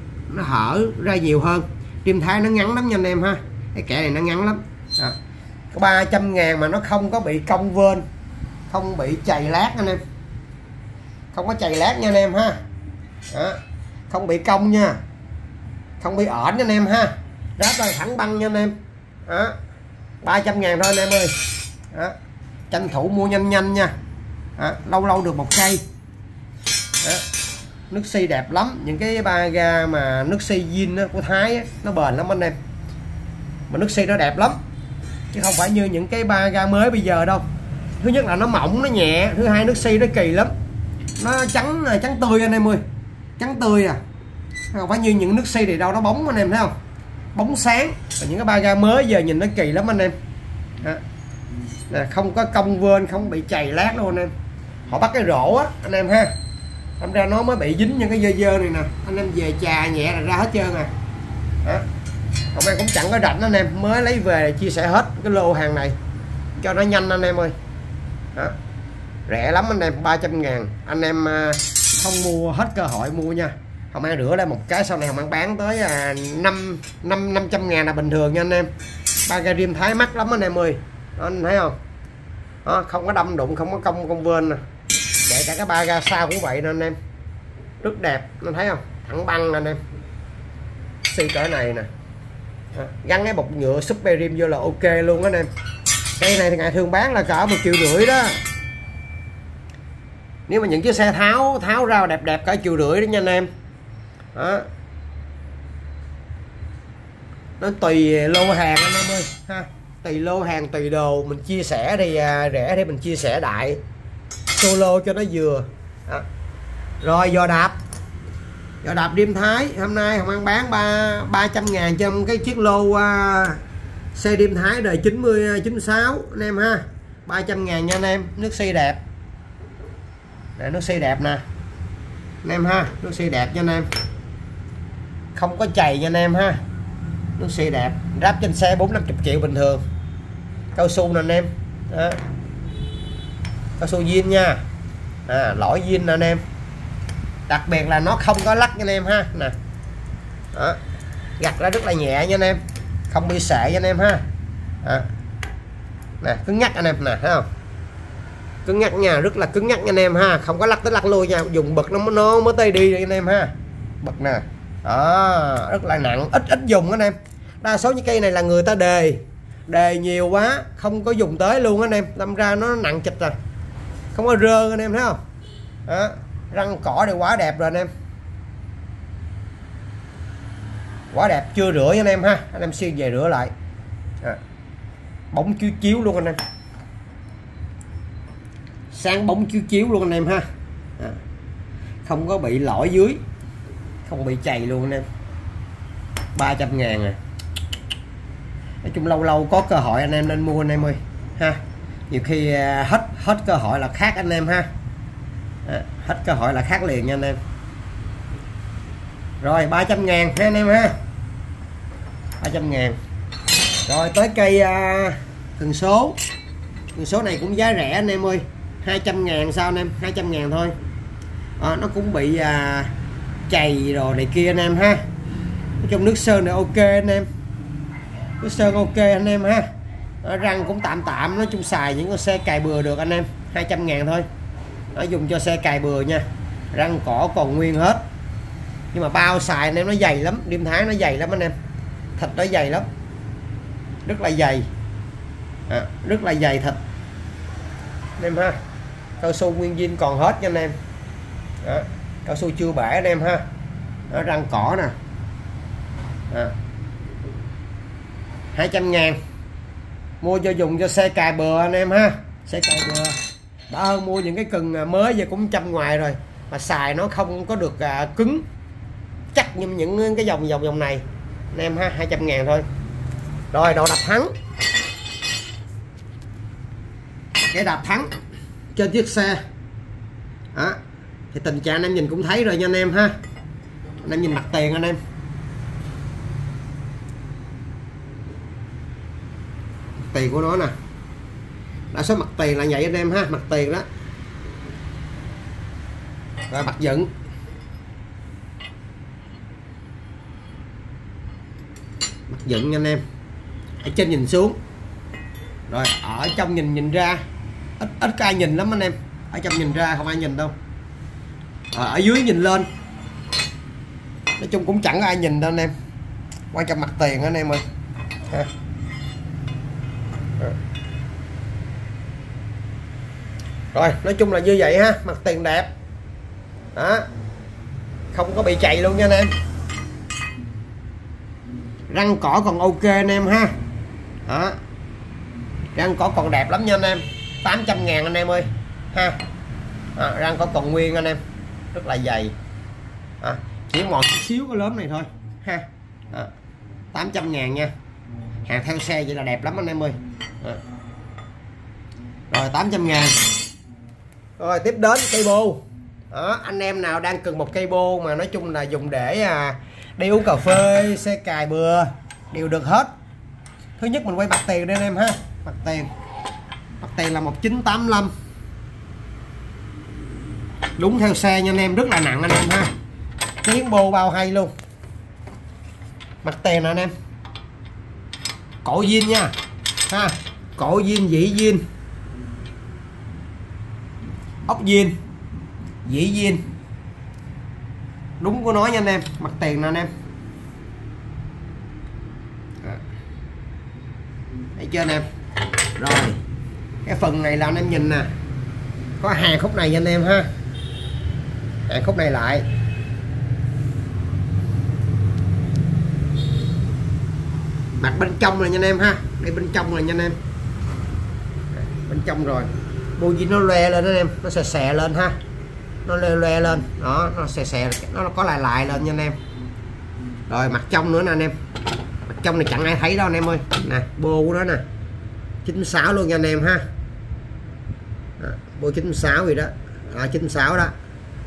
A: hở ra nhiều hơn. Rim Thái nó ngắn lắm nha anh em ha. Cái kẻ này nó ngắn lắm. Đó. Có 300.000 mà nó không có bị cong vên, không bị chày lát anh em, không có chày lát nha anh em ha. Đó. Không bị cong nha, không bị ỏn nha anh em ha, ráp là thẳng băng nha anh em. Đó. 300.000 thôi anh em ơi. Đó. Tranh thủ mua nhanh nhanh nha. Đó. Lâu lâu được một cây. Đó. Nước xi đẹp lắm, những cái 3 ga mà nước xi zin của Thái á, nó bền lắm anh em, mà nước xi nó đẹp lắm chứ không phải như những cái 3 ga mới bây giờ đâu. Thứ nhất là nó mỏng nó nhẹ, thứ hai nước xi nó kỳ lắm, nó trắng tươi anh em ơi, trắng tươi à, không phải như những nước xi thì đâu nó bóng anh em thấy không, bóng sáng. Và những cái 3 ga mới giờ nhìn nó kỳ lắm anh em. Đó. Nè, không có cong vên, không bị chày lát đâu anh em. Họ bắt cái rổ á anh em ha, đâm ra nó mới bị dính những cái dơ này nè, anh em về chà nhẹ là ra hết trơn à. Đó. Hôm nay cũng chẳng có rảnh anh em, mới lấy về chia sẻ hết cái lô hàng này cho nó nhanh anh em ơi. Đó. Rẻ lắm anh em, 300.000. Anh em không mua hết cơ hội mua nha. Không ăn rửa đây một cái sau này không ăn bán tới 500.000 là bình thường nha anh em. 3 ga rim Thái mắc lắm anh em ơi. Đó, anh thấy không? Đó, không có đâm đụng, không có cong vên nè. Kể cả cái 3 ga sau cũng vậy nè anh em, rất đẹp, anh thấy không, thẳng băng anh em, xi cỡ này nè. Đó. Gắn cái bọc nhựa Super rim vô là ok luôn anh em. Cây này thì ngày thường bán là cỡ 1,5 triệu đó. Nếu mà những chiếc xe tháo ra đẹp cỡ 1,5 triệu đó nha anh em. Đó. Nó tùy lô hàng anh em ơi ha, tùy lô hàng tùy đồ, mình chia sẻ thì rẻ thì mình chia sẻ đại solo cho nó vừa. Đó. Rồi giò đạp rim Thái hôm nay Hồng An bán 300.000 trong cái chiếc lô xe rim Thái đời 96 anh em ha, 300.000 nha anh em. Nước xi đẹp. Để nước xi đẹp nè anh em ha, nước xi đẹp nha anh em, không có chày nha anh em ha, nước xi đẹp, ráp trên xe 4-50 triệu bình thường. Cao su nè anh em. Đó. Cao su zin nha, lõi zin nè anh em, đặc biệt là nó không có lắc nha anh em ha. Nè. Đó. Gặt ra rất là nhẹ nha anh em, không bị sệ nha anh em ha. Đó. Nè, cứng nhắc anh em nè, thấy không, cứng nhắc nha, rất là cứng nhắc nha anh em ha, không có lắc tới lắc lui nha, dùng bật nó mới tê đi anh em ha. Bật nè. Đó, rất là nặng, ít dùng anh em. Đa số những cây này là người ta đề nhiều quá không có dùng tới luôn anh em, đâm ra nó nặng chịch rồi, không có rơ anh em thấy không. Đó. Răng cỏ đều quá đẹp rồi anh em, quá đẹp, chưa rửa anh em ha, anh em xuyên về rửa lại. Đó. Bóng chiếu luôn anh em, sáng bóng chiếu luôn anh em ha. Đó. Không có bị lõi dưới, không bị chày luôn anh em. 300.000 à. Nói chung lâu lâu có cơ hội anh em nên mua anh em ơi ha, nhiều khi hết cơ hội là khác anh em ha. Đó, hết cơ hội là khác liền nha anh em. Rồi 300.000 ha anh em ha, 300.000. Rồi tới cây Cần số này cũng giá rẻ anh em ơi, 200.000 sao anh em, 200.000 thôi. Nó cũng bị chày rồi này kia anh em ha. Nói chung nước sơn này ok anh em, nước sơn ok anh em ha. Răng cũng tạm, nói chung xài những con xe cài bừa được anh em, 200.000 thôi. Nó dùng cho xe cài bừa nha, răng cỏ còn nguyên hết. Nhưng mà bao xài anh em, nó dày lắm, Liêm Thái nó dày lắm anh em, thịt nó dày lắm, rất là dày, rất là dày thịt anh em ha. Cao su nguyên zin còn hết nha anh em. Đó, cao su chưa bể anh em ha. Đó, răng cỏ nè. 200.000 mua cho dùng cho xe cài bừa anh em ha, xe cài bừa đã hơn mua những cái cần mới giờ cũng 100 ngoài rồi, mà xài nó không có được cứng chắc như những cái dòng này anh em ha. 200.000 thôi. Rồi đồ đạp thắng, cái đạp thắng trên chiếc xe đó, thì tình trạng anh em nhìn cũng thấy rồi nha anh em ha. Anh em nhìn mặt tiền anh em, tiền của nó nè, đã số mặt tiền là vậy anh em ha, mặt tiền đó. Rồi mặt dựng, mặt dựng nha anh em, ở trên nhìn xuống, rồi ở trong nhìn ra ít có ai nhìn lắm anh em, ở trong nhìn ra không ai nhìn đâu, ở dưới nhìn lên, nói chung cũng chẳng có ai nhìn đâu anh em. Quan trọng mặt tiền anh em ơi ha. Rồi nói chung là như vậy ha, mặt tiền đẹp đó, không có bị chày luôn nha anh em. Răng cỏ còn ok anh em ha. Đó, răng cỏ còn đẹp lắm nha anh em, 800.000 anh em ơi ha. Răng cỏ còn nguyên anh em, rất là dày, chỉ một chút xíu cái lớn này thôi ha. 800.000 nha, hàng theo xe vậy là đẹp lắm anh em ơi. Rồi 800.000. Rồi tiếp đến cây bô đó, anh em nào đang cần một cây bô mà nói chung là dùng để đi uống cà phê, xe cài bừa đều được hết. Thứ nhất mình quay mặt tiền đây anh em ha, mặt tiền là 1985, đúng theo xe nha anh em, rất là nặng anh em ha, tiếng bô bao hay luôn. Mặt tiền nè anh em, cổ zin nha ha, cổ zin, dĩ zin, ốc zin, dĩ zin, đúng của nó nha anh em. Mặt tiền nè anh em, thấy chưa anh em. Rồi cái phần này là anh em nhìn nè, có hàng khúc này nha anh em ha, hàng khúc này lại, mặt bên trong rồi nha anh em ha, đây bên trong rồi nha anh em, bên trong rồi. Bô zin nó loe lên anh em, nó xè lên ha, nó loe lên đó, nó xè nó có lại lên nha anh em. Rồi mặt trong nữa nè anh em, mặt trong này chẳng ai thấy đâu anh em ơi, nè bô của nó nè, 96 luôn nha anh em ha. Bô 96 gì đó, 96 đó.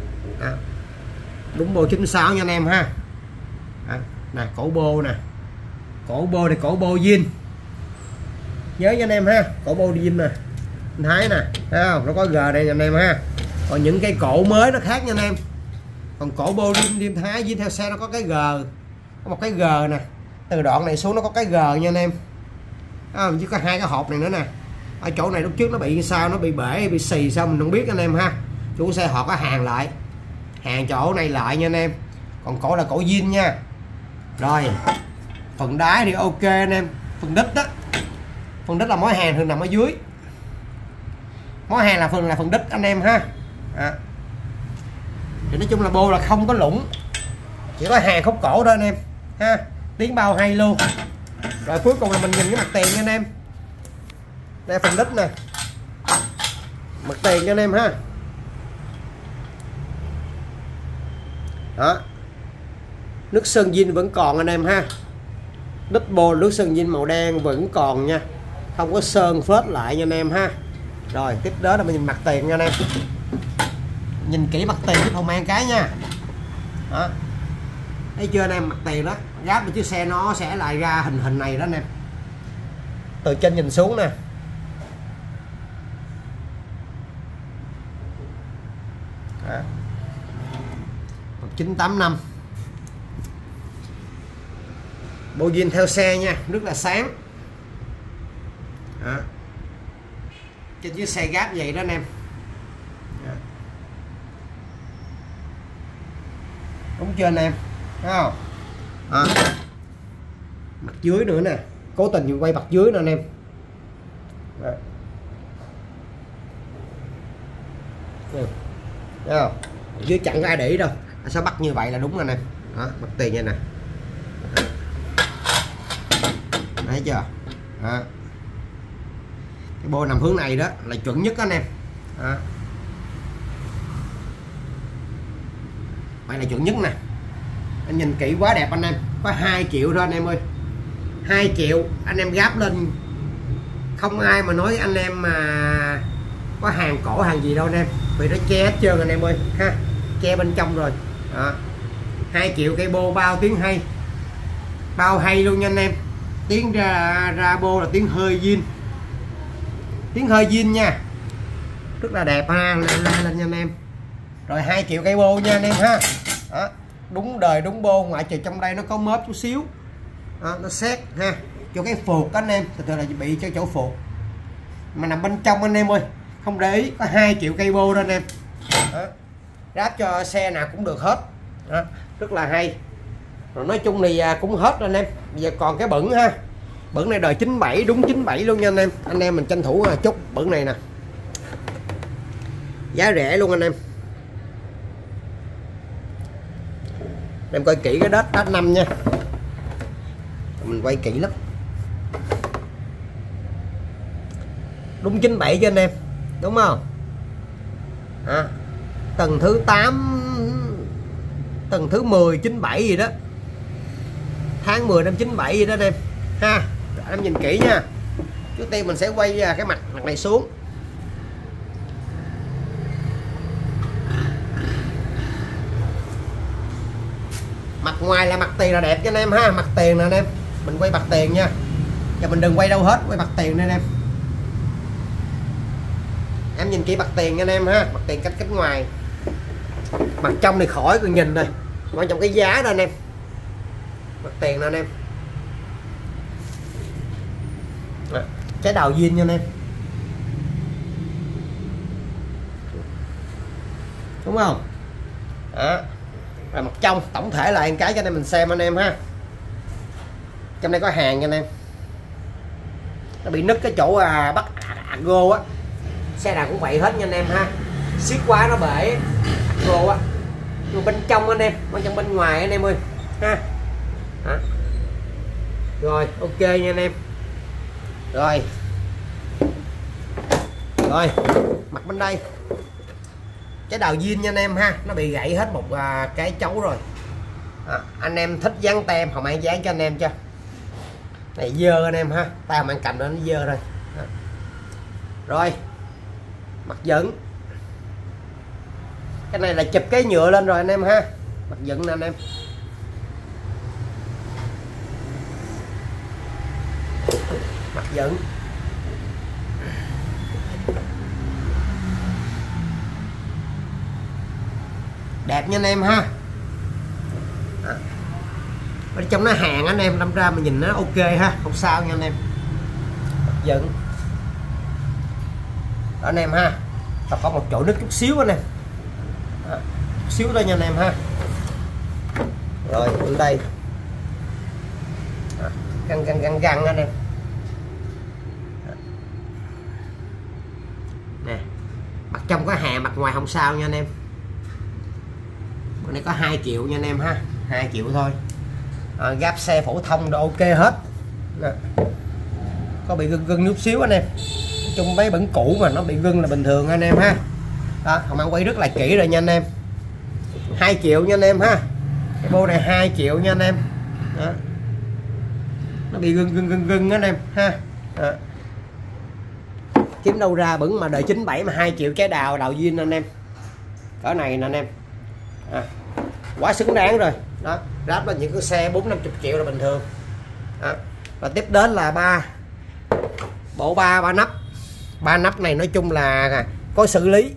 A: Đúng bô 96 nha anh em ha. Nè cổ bô nè, cổ bô này cổ bô zin, nhớ nha anh em ha, cổ bô zin nè, anh thấy nè, thấy không, nó có g đây nha anh em ha. Còn những cây cổ mới nó khác nha anh em, còn cổ bô Liêm Thái zin theo xe nó có cái g, có một cái g nè, từ đoạn này xuống nó có cái g nha anh em. Chứ có hai cái hộp này nữa nè, ở chỗ này lúc trước nó bị sao, nó bị bể bị xì sao mình không biết anh em ha. Chủ xe họ có hàng lại, hàng chỗ này lại nha anh em. Còn cổ là cổ zin nha. Rồi phần đáy thì ok anh em, phần đít đó, phần đít là mối hàng thường nằm ở dưới, mối hàng là phần đít anh em ha. Thì nói chung là bô là không có lũng, chỉ có hàng khúc cổ thôi anh em ha, tiếng bao hay luôn. Rồi cuối cùng là mình nhìn cái mặt tiền nha anh em, đây phần đít nè, mặt tiền cho anh em ha. Đó, nước sơn zin vẫn còn anh em ha, đít bô nước sơn zin màu đen vẫn còn nha, không có sơn phết lại nha anh em ha. Rồi tiếp đó là mình nhìn mặt tiền nha anh em, nhìn kỹ mặt tiền chứ không mang cái nha. Đó, thấy chưa anh em, mặt tiền đó, gáp được chiếc xe nó sẽ lại ra hình này đó anh em, từ trên nhìn xuống nè. Đó. 1985. Bộ zin theo xe nha, rất là sáng. Đó. Trên dưới xe gáp vậy đó anh em. Đó. Đúng chưa anh em? Thấy không? Đó. Mặt dưới nữa nè, cố tình mình quay mặt dưới nè anh em. Đó. Thấy không? Dưới chẳng có ai để ý đâu, sao bắt như vậy là đúng rồi nè. Đó, mặt tiền nha nè. Thấy chưa? Đó. Cái bô nằm hướng này đó là chuẩn nhất đó anh em. Đó. Vậy là chuẩn nhất nè. Anh nhìn kỹ quá đẹp anh em. Có 2 triệu thôi anh em ơi. 2 triệu anh em gáp lên, không ai mà nói anh em mà có hàng cổ hàng gì đâu anh em, vì nó che hết trơn anh em ơi ha, che bên trong rồi. Đó. 2 triệu cây bô bao tiếng hay, bao hay luôn nha anh em. Tiếng ra bô là tiếng hơi zin, tiếng hơi zin nha, rất là đẹp ha. Lên nha anh em. Rồi 2 triệu cây bô nha anh em ha. Đó. Đúng đời đúng bô, ngoại trừ trong đây nó có mớp chút xíu. Đó, nó xét ha, cho cái phuộc anh em, từ từ là bị cho chỗ phuộc mà nằm bên trong anh em ơi, không để ý. Có 2 triệu cây bô đó anh em. Đó. Ráp cho xe nào cũng được hết. Đó. Rất là hay. Rồi nói chung thì cũng hết anh em. Bây giờ còn cái bửng ha, bửng này đời 97, đúng 97 luôn nha anh em. Anh em mình tranh thủ chút bửng này nè, giá rẻ luôn anh em. Em coi kỹ cái đất năm nha, mình quay kỹ lắm. Đúng 97 cho anh em, đúng không? Tầng thứ 8, tầng thứ 10 97 gì đó, tháng 10 năm 97 gì đó anh em ha. Em nhìn kỹ nha. Trước tiên mình sẽ quay cái mặt này xuống. Mặt ngoài là mặt tiền là đẹp cho anh em ha, mặt tiền nè anh em. Mình quay mặt tiền nha, và mình đừng quay đâu hết, quay mặt tiền nè anh em. Em nhìn kỹ mặt tiền nha anh em ha, mặt tiền cánh ngoài. Mặt trong thì khỏi cần nhìn rồi, quan trọng cái giá đó anh em. Mặt tiền nè anh em. Đó. Trái đào zin nha anh em, đúng không? Đó. Rồi mặt trong tổng thể lại cái cho anh em mình xem anh em ha. Trong đây có hàng nha anh em, nó bị nứt cái chỗ bắt gô á, xe nào cũng vậy hết nha anh em ha. Xiết quá nó bể gô á. Nhưng bên trong anh em, bên trong bên ngoài anh em ơi ha. Đó. Rồi ok nha anh em. Rồi mặt bên đây cái đào zin nha anh em ha, nó bị gãy hết một cái chấu rồi. Anh em thích dán tem Hồng An dán cho anh em cho. Này dơ anh em ha, tay Hồng An cầm nó dơ rồi. Đó. Rồi mặt dựng, cái này là chụp cái nhựa lên rồi anh em ha. Mặt dựng nè anh em. Mặt dựng đẹp nha anh em ha. Đó. Ở trong nó hàng anh em, đâm ra mà nhìn nó ok ha, không sao nha anh em. Mặt dựng đó anh em ha. Và có một chỗ nứt chút xíu anh em. Đó. Chút xíu thôi nha anh em ha. Rồi bên đây găng anh em. Đó. Nè, mặt trong có hàng, mặt ngoài không sao nha anh em. Bữa nay có 2 triệu nha anh em ha, 2 triệu thôi. Gáp xe phổ thông đồ ok hết. Đó. Có bị gưng chút xíu anh em, nói chung mấy bẩn cũ mà nó bị gưng là bình thường anh em ha. Đó, Hồng An quay rất là kỹ rồi nha anh em. 2 triệu nha anh em ha. Cái bô này 2 triệu nha anh em. Đó. Nó bị gưng anh em ha. Đó. Kiếm đâu ra bẩn mà đời 97 mà 2 triệu trái đào zin anh em. Cỡ này nè anh em. Quá xứng đáng rồi. Đó, ráp là những cái xe 4-50 triệu là bình thường. Đó. Và tiếp đến là Bộ ba nắp. 3 nắp này nói chung là có xử lý.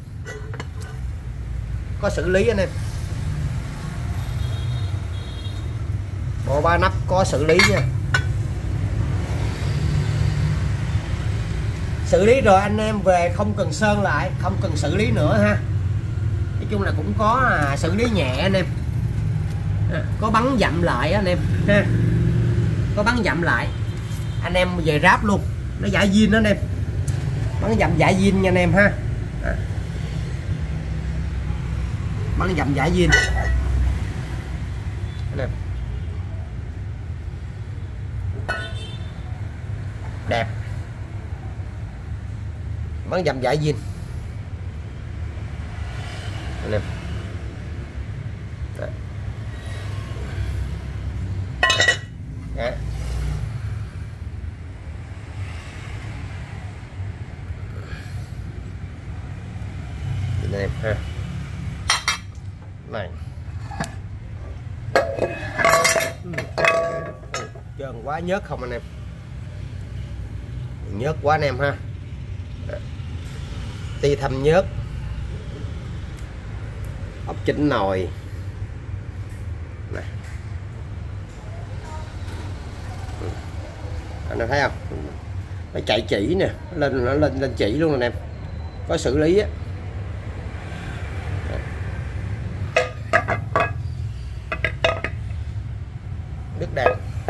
A: Có xử lý anh em. Bộ 3 nắp có xử lý nha. Xử lý rồi anh em về không cần sơn lại, không cần xử lý nữa ha. Nói chung là cũng có xử lý nhẹ anh em. Có bắn dặm lại anh em ha. Có bắn dặm lại. Anh em về ráp luôn. Nó giả zin đó anh em. Bắn dặm giả zin nha anh em ha. Bắn dặm giả zin. Anh em. Đẹp. Bắn dặm giả zin. Anh em. Đấy. Đấy. Anh em ha. Này. Trơn quá nhớt không anh em. Nhớt quá anh em ha. Ti thâm nhớt. Ốc chỉnh nồi. Này. Anh em thấy không? Nó chạy chỉ nè, nó lên chỉ luôn anh em. Có xử lý á. Đứt đèn.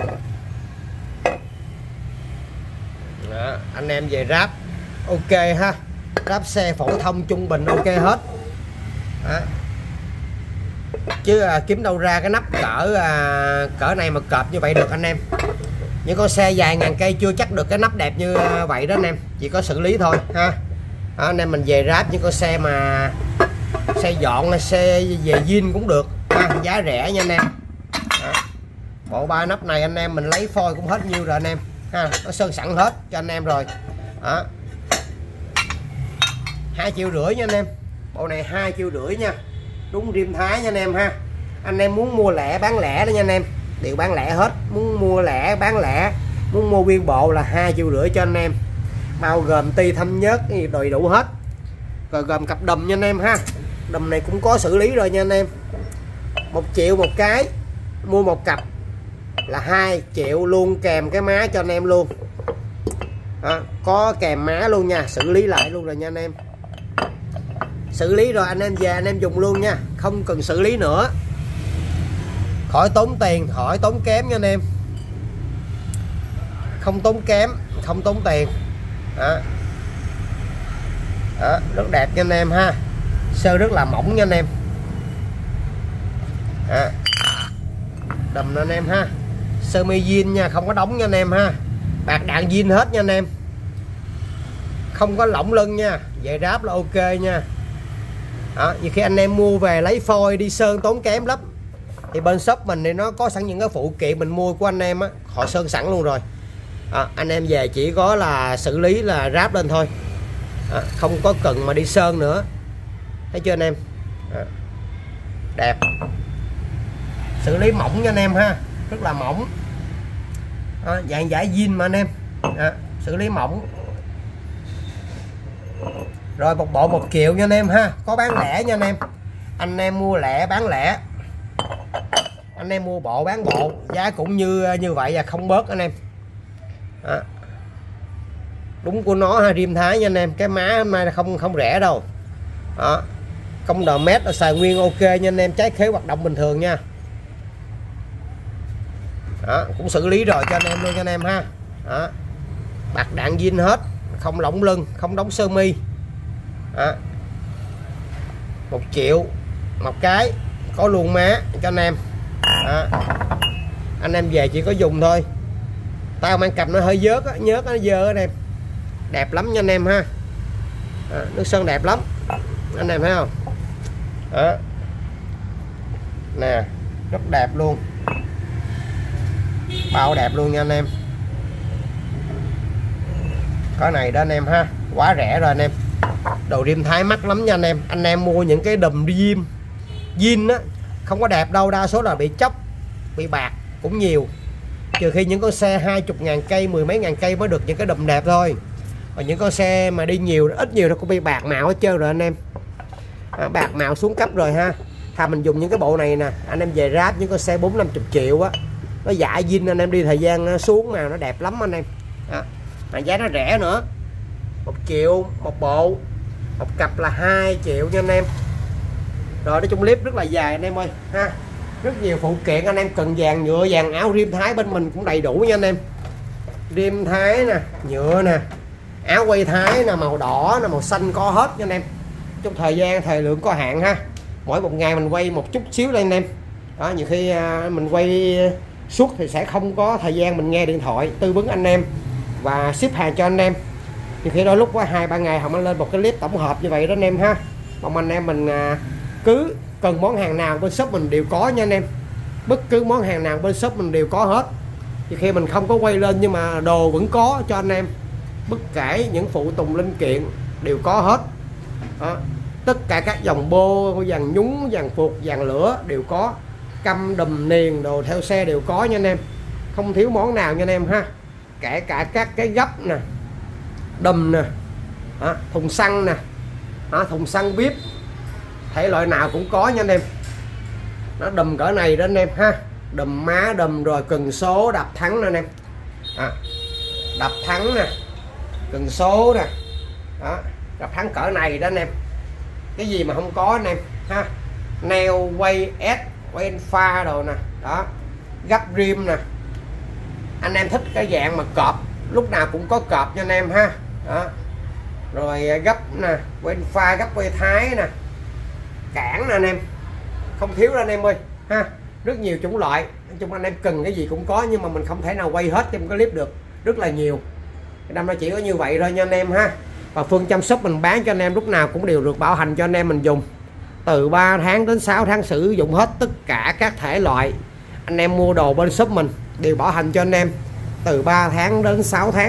A: Đó, anh em về ráp ok ha. Ráp xe phổ thông trung bình ok hết. Đó. Chứ kiếm đâu ra cái nắp cỡ này mà cọp như vậy được anh em. Những con xe dài ngàn cây chưa chắc được cái nắp đẹp như vậy đó anh em. Chỉ có xử lý thôi ha. Đó, anh em mình về ráp những con xe mà xe dọn hay xe về zin cũng được ha. Giá rẻ nha anh em. Đó. Bộ 3 nắp này anh em mình lấy phôi cũng hết nhiêu rồi anh em ha. Nó sơn sẵn hết cho anh em rồi. Đó. 2,5 triệu nha anh em. Bộ này 2,5 triệu nha. Đúng rim Thái nha anh em ha. Anh em muốn mua lẻ bán lẻ đó nha anh em. Đều bán lẻ hết. Muốn mua lẻ bán lẻ, muốn mua nguyên bộ là 2,5 triệu cho anh em. Bao gồm ti thâm nhớt đầy đủ hết. Rồi gồm cặp đùm nha anh em ha. Đùm này cũng có xử lý rồi nha anh em. 1 triệu một cái. Mua một cặp là 2 triệu luôn, kèm cái má cho anh em luôn. Đó, có kèm má luôn nha, xử lý lại luôn rồi nha anh em. Xử lý rồi anh em về anh em dùng luôn nha, không cần xử lý nữa. Khỏi tốn tiền, khỏi tốn kém nha anh em. Không tốn kém, không tốn tiền. Đó. Đó, rất đẹp nha anh em ha. Sơn rất là mỏng nha anh em. Đó. Đùm anh em ha. Sơ mi zin nha, không có đóng nha anh em ha. Bạc đạn zin hết nha anh em. Không có lỏng lưng nha. Vậy ráp là ok nha. Đó, như khi anh em mua về lấy phôi đi sơn tốn kém lắm. Thì bên shop mình thì nó có sẵn những cái phụ kiện mình mua của anh em á, họ sơn sẵn luôn rồi. Đó, anh em về chỉ có là xử lý là ráp lên thôi. Đó, không có cần mà đi sơn nữa. Thấy chưa anh em? Đó. Đẹp. Xử lý mỏng nha anh em ha. Rất là mỏng. Đó, dạng giải zin mà anh em. Đó, xử lý mỏng. Rồi một bộ 1 triệu nha anh em ha. Có bán lẻ nha anh em. Anh em mua lẻ bán lẻ. Anh em mua bộ bán bộ, giá cũng như vậy và không bớt anh em. Đó. Đúng của nó ha, rim Thái nha anh em. Cái má hôm nay là không rẻ đâu. Đó. Công đờ mét là xài nguyên ok nha anh em, trái khế hoạt động bình thường nha. Đó, cũng xử lý rồi cho anh em luôn cho anh em ha. Đó. Bạc đạn zin hết, không lỏng lưng, không đóng sơ mi. Đó. 1 triệu một cái, có luôn má cho anh em. Đó. Anh em về chỉ có dùng thôi. Tao mang cầm nó hơi nhớt á, nó dơ anh em. Đẹp lắm nha anh em ha. Đó, nước sơn đẹp lắm anh em thấy không? Đó. Nè, rất đẹp luôn. Bao đẹp luôn nha anh em. Cái này đó anh em ha, quá rẻ rồi anh em. Đồ rim Thái mắc lắm nha anh em. Anh em mua những cái đùm zin á không có đẹp đâu, đa số là bị chóc, bị bạc cũng nhiều. trừ khi những con xe 20.000 cây, 10 mấy ngàn cây mới được những cái đùm đẹp thôi. Còn những con xe mà đi nhiều, ít nhiều nó cũng bị bạc màu hết trơn rồi anh em. Bạc màu xuống cấp rồi ha. Thà mình dùng những cái bộ này nè, anh em về ráp những con xe 4-50 triệu á, nó dạ zin anh em đi thời gian nó xuống mà nó đẹp lắm anh em. Mà giá nó rẻ nữa, 1 triệu một bộ, một cặp là 2 triệu nha anh em. Rồi nói chung clip rất là dài anh em ơi ha. Rất nhiều phụ kiện anh em cần dàn nhựa, dàn áo rim Thái bên mình cũng đầy đủ nha anh em. Rim Thái nè, nhựa nè, áo quay Thái nè, màu đỏ nè, màu xanh có hết nha anh em. Trong thời lượng có hạn ha. Mỗi một ngày mình quay một chút xíu lên anh em. Đó, nhiều khi mình quay suốt thì sẽ không có thời gian mình nghe điện thoại tư vấn anh em và ship hàng cho anh em. Nhiều khi đôi lúc có 2-3 ngày Hồng Anh lên một cái clip tổng hợp như vậy đó anh em ha. Mong anh em mình cứ cần món hàng nào bên shop mình đều có nha anh em. Bất cứ món hàng nào bên shop mình đều có hết. Thì khi mình không có quay lên nhưng mà đồ vẫn có cho anh em. Bất kể những phụ tùng linh kiện đều có hết. Đó. Tất cả các dòng bô, dàn nhúng, dàn phuộc, dàn lửa đều có. Căm, đùm, niền, đồ theo xe đều có nha anh em. Không thiếu món nào nha anh em ha. Kể cả các cái gấp nè, đùm nè, thùng xăng nè, thùng xăng bếp, thể loại nào cũng có nha anh em. Nó đùm cỡ này đó anh em ha. Đùm má, đùm rồi cần số, đập thắng nè anh em. Đập thắng nè, cần số nè. Đó, đập thắng cỡ này đó anh em. Cái gì mà không có anh em ha. Neo quay S, quay pha đồ nè. Đó, gấp rim nè. Anh em thích cái dạng mà cọp, lúc nào cũng có cọp nha anh em ha. Đó. Rồi gấp nè, quay pha, gấp quay Thái nè, cản nè anh em, không thiếu đâu anh em ơi ha. Rất nhiều chủng loại, nói chung anh em cần cái gì cũng có, nhưng mà mình không thể nào quay hết trong cái clip được, rất là nhiều. Năm nay chỉ có như vậy thôi nha anh em ha. Và phương chăm sóc mình bán cho anh em lúc nào cũng đều được bảo hành cho anh em mình dùng, từ 3 tháng đến 6 tháng sử dụng hết tất cả các thể loại. Anh em mua đồ bên shop mình đều bảo hành cho anh em từ 3 tháng đến 6 tháng.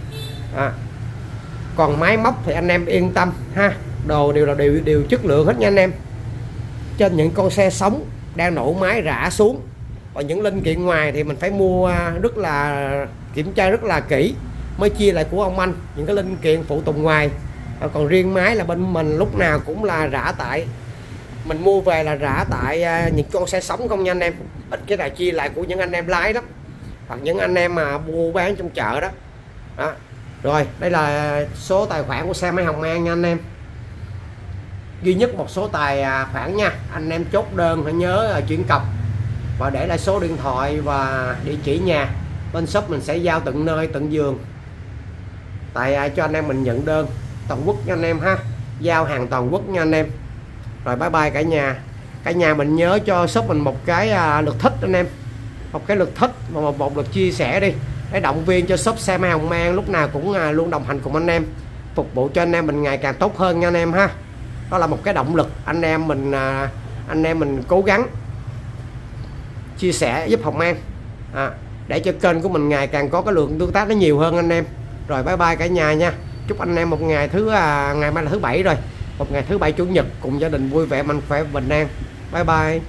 A: Còn máy móc thì anh em yên tâm ha, đồ đều là đều chất lượng hết nha anh em. Trên những con xe sống đang nổ máy rã xuống, còn những linh kiện ngoài thì mình phải mua rất là kiểm tra rất là kỹ mới chia lại của ông anh những cái linh kiện phụ tùng ngoài. Còn riêng máy là bên mình lúc nào cũng là rã tại, mình mua về là rã tại những con xe sống không nha anh em. Ít cái này chia lại của những anh em lái lắm, hoặc những anh em mà mua bán trong chợ đó. Rồi đây là số tài khoản của xe máy Hồng An nha anh em. Duy nhất một số tài khoản nha, anh em chốt đơn phải nhớ chuyển cọc và để lại số điện thoại và địa chỉ nhà. Bên shop mình sẽ giao tận nơi tận giường tại cho anh em mình nhận đơn toàn quốc nha anh em ha, giao hàng toàn quốc nha anh em. Rồi bye bye cả nhà. Cả nhà mình nhớ cho shop mình một cái lượt thích anh em, một cái lượt thích và một lượt chia sẻ đi, để động viên cho shop xe máy Hồng An lúc nào cũng luôn đồng hành cùng anh em, phục vụ cho anh em mình ngày càng tốt hơn nha anh em ha. Đó là một cái động lực anh em mình cố gắng chia sẻ giúp Hồng An để cho kênh của mình ngày càng có cái lượng tương tác nó nhiều hơn anh em. Rồi bye bye cả nhà nha. Chúc anh em một ngày ngày mai là thứ Bảy rồi, một ngày thứ Bảy Chủ nhật cùng gia đình vui vẻ mạnh khỏe bình an. Bye bye.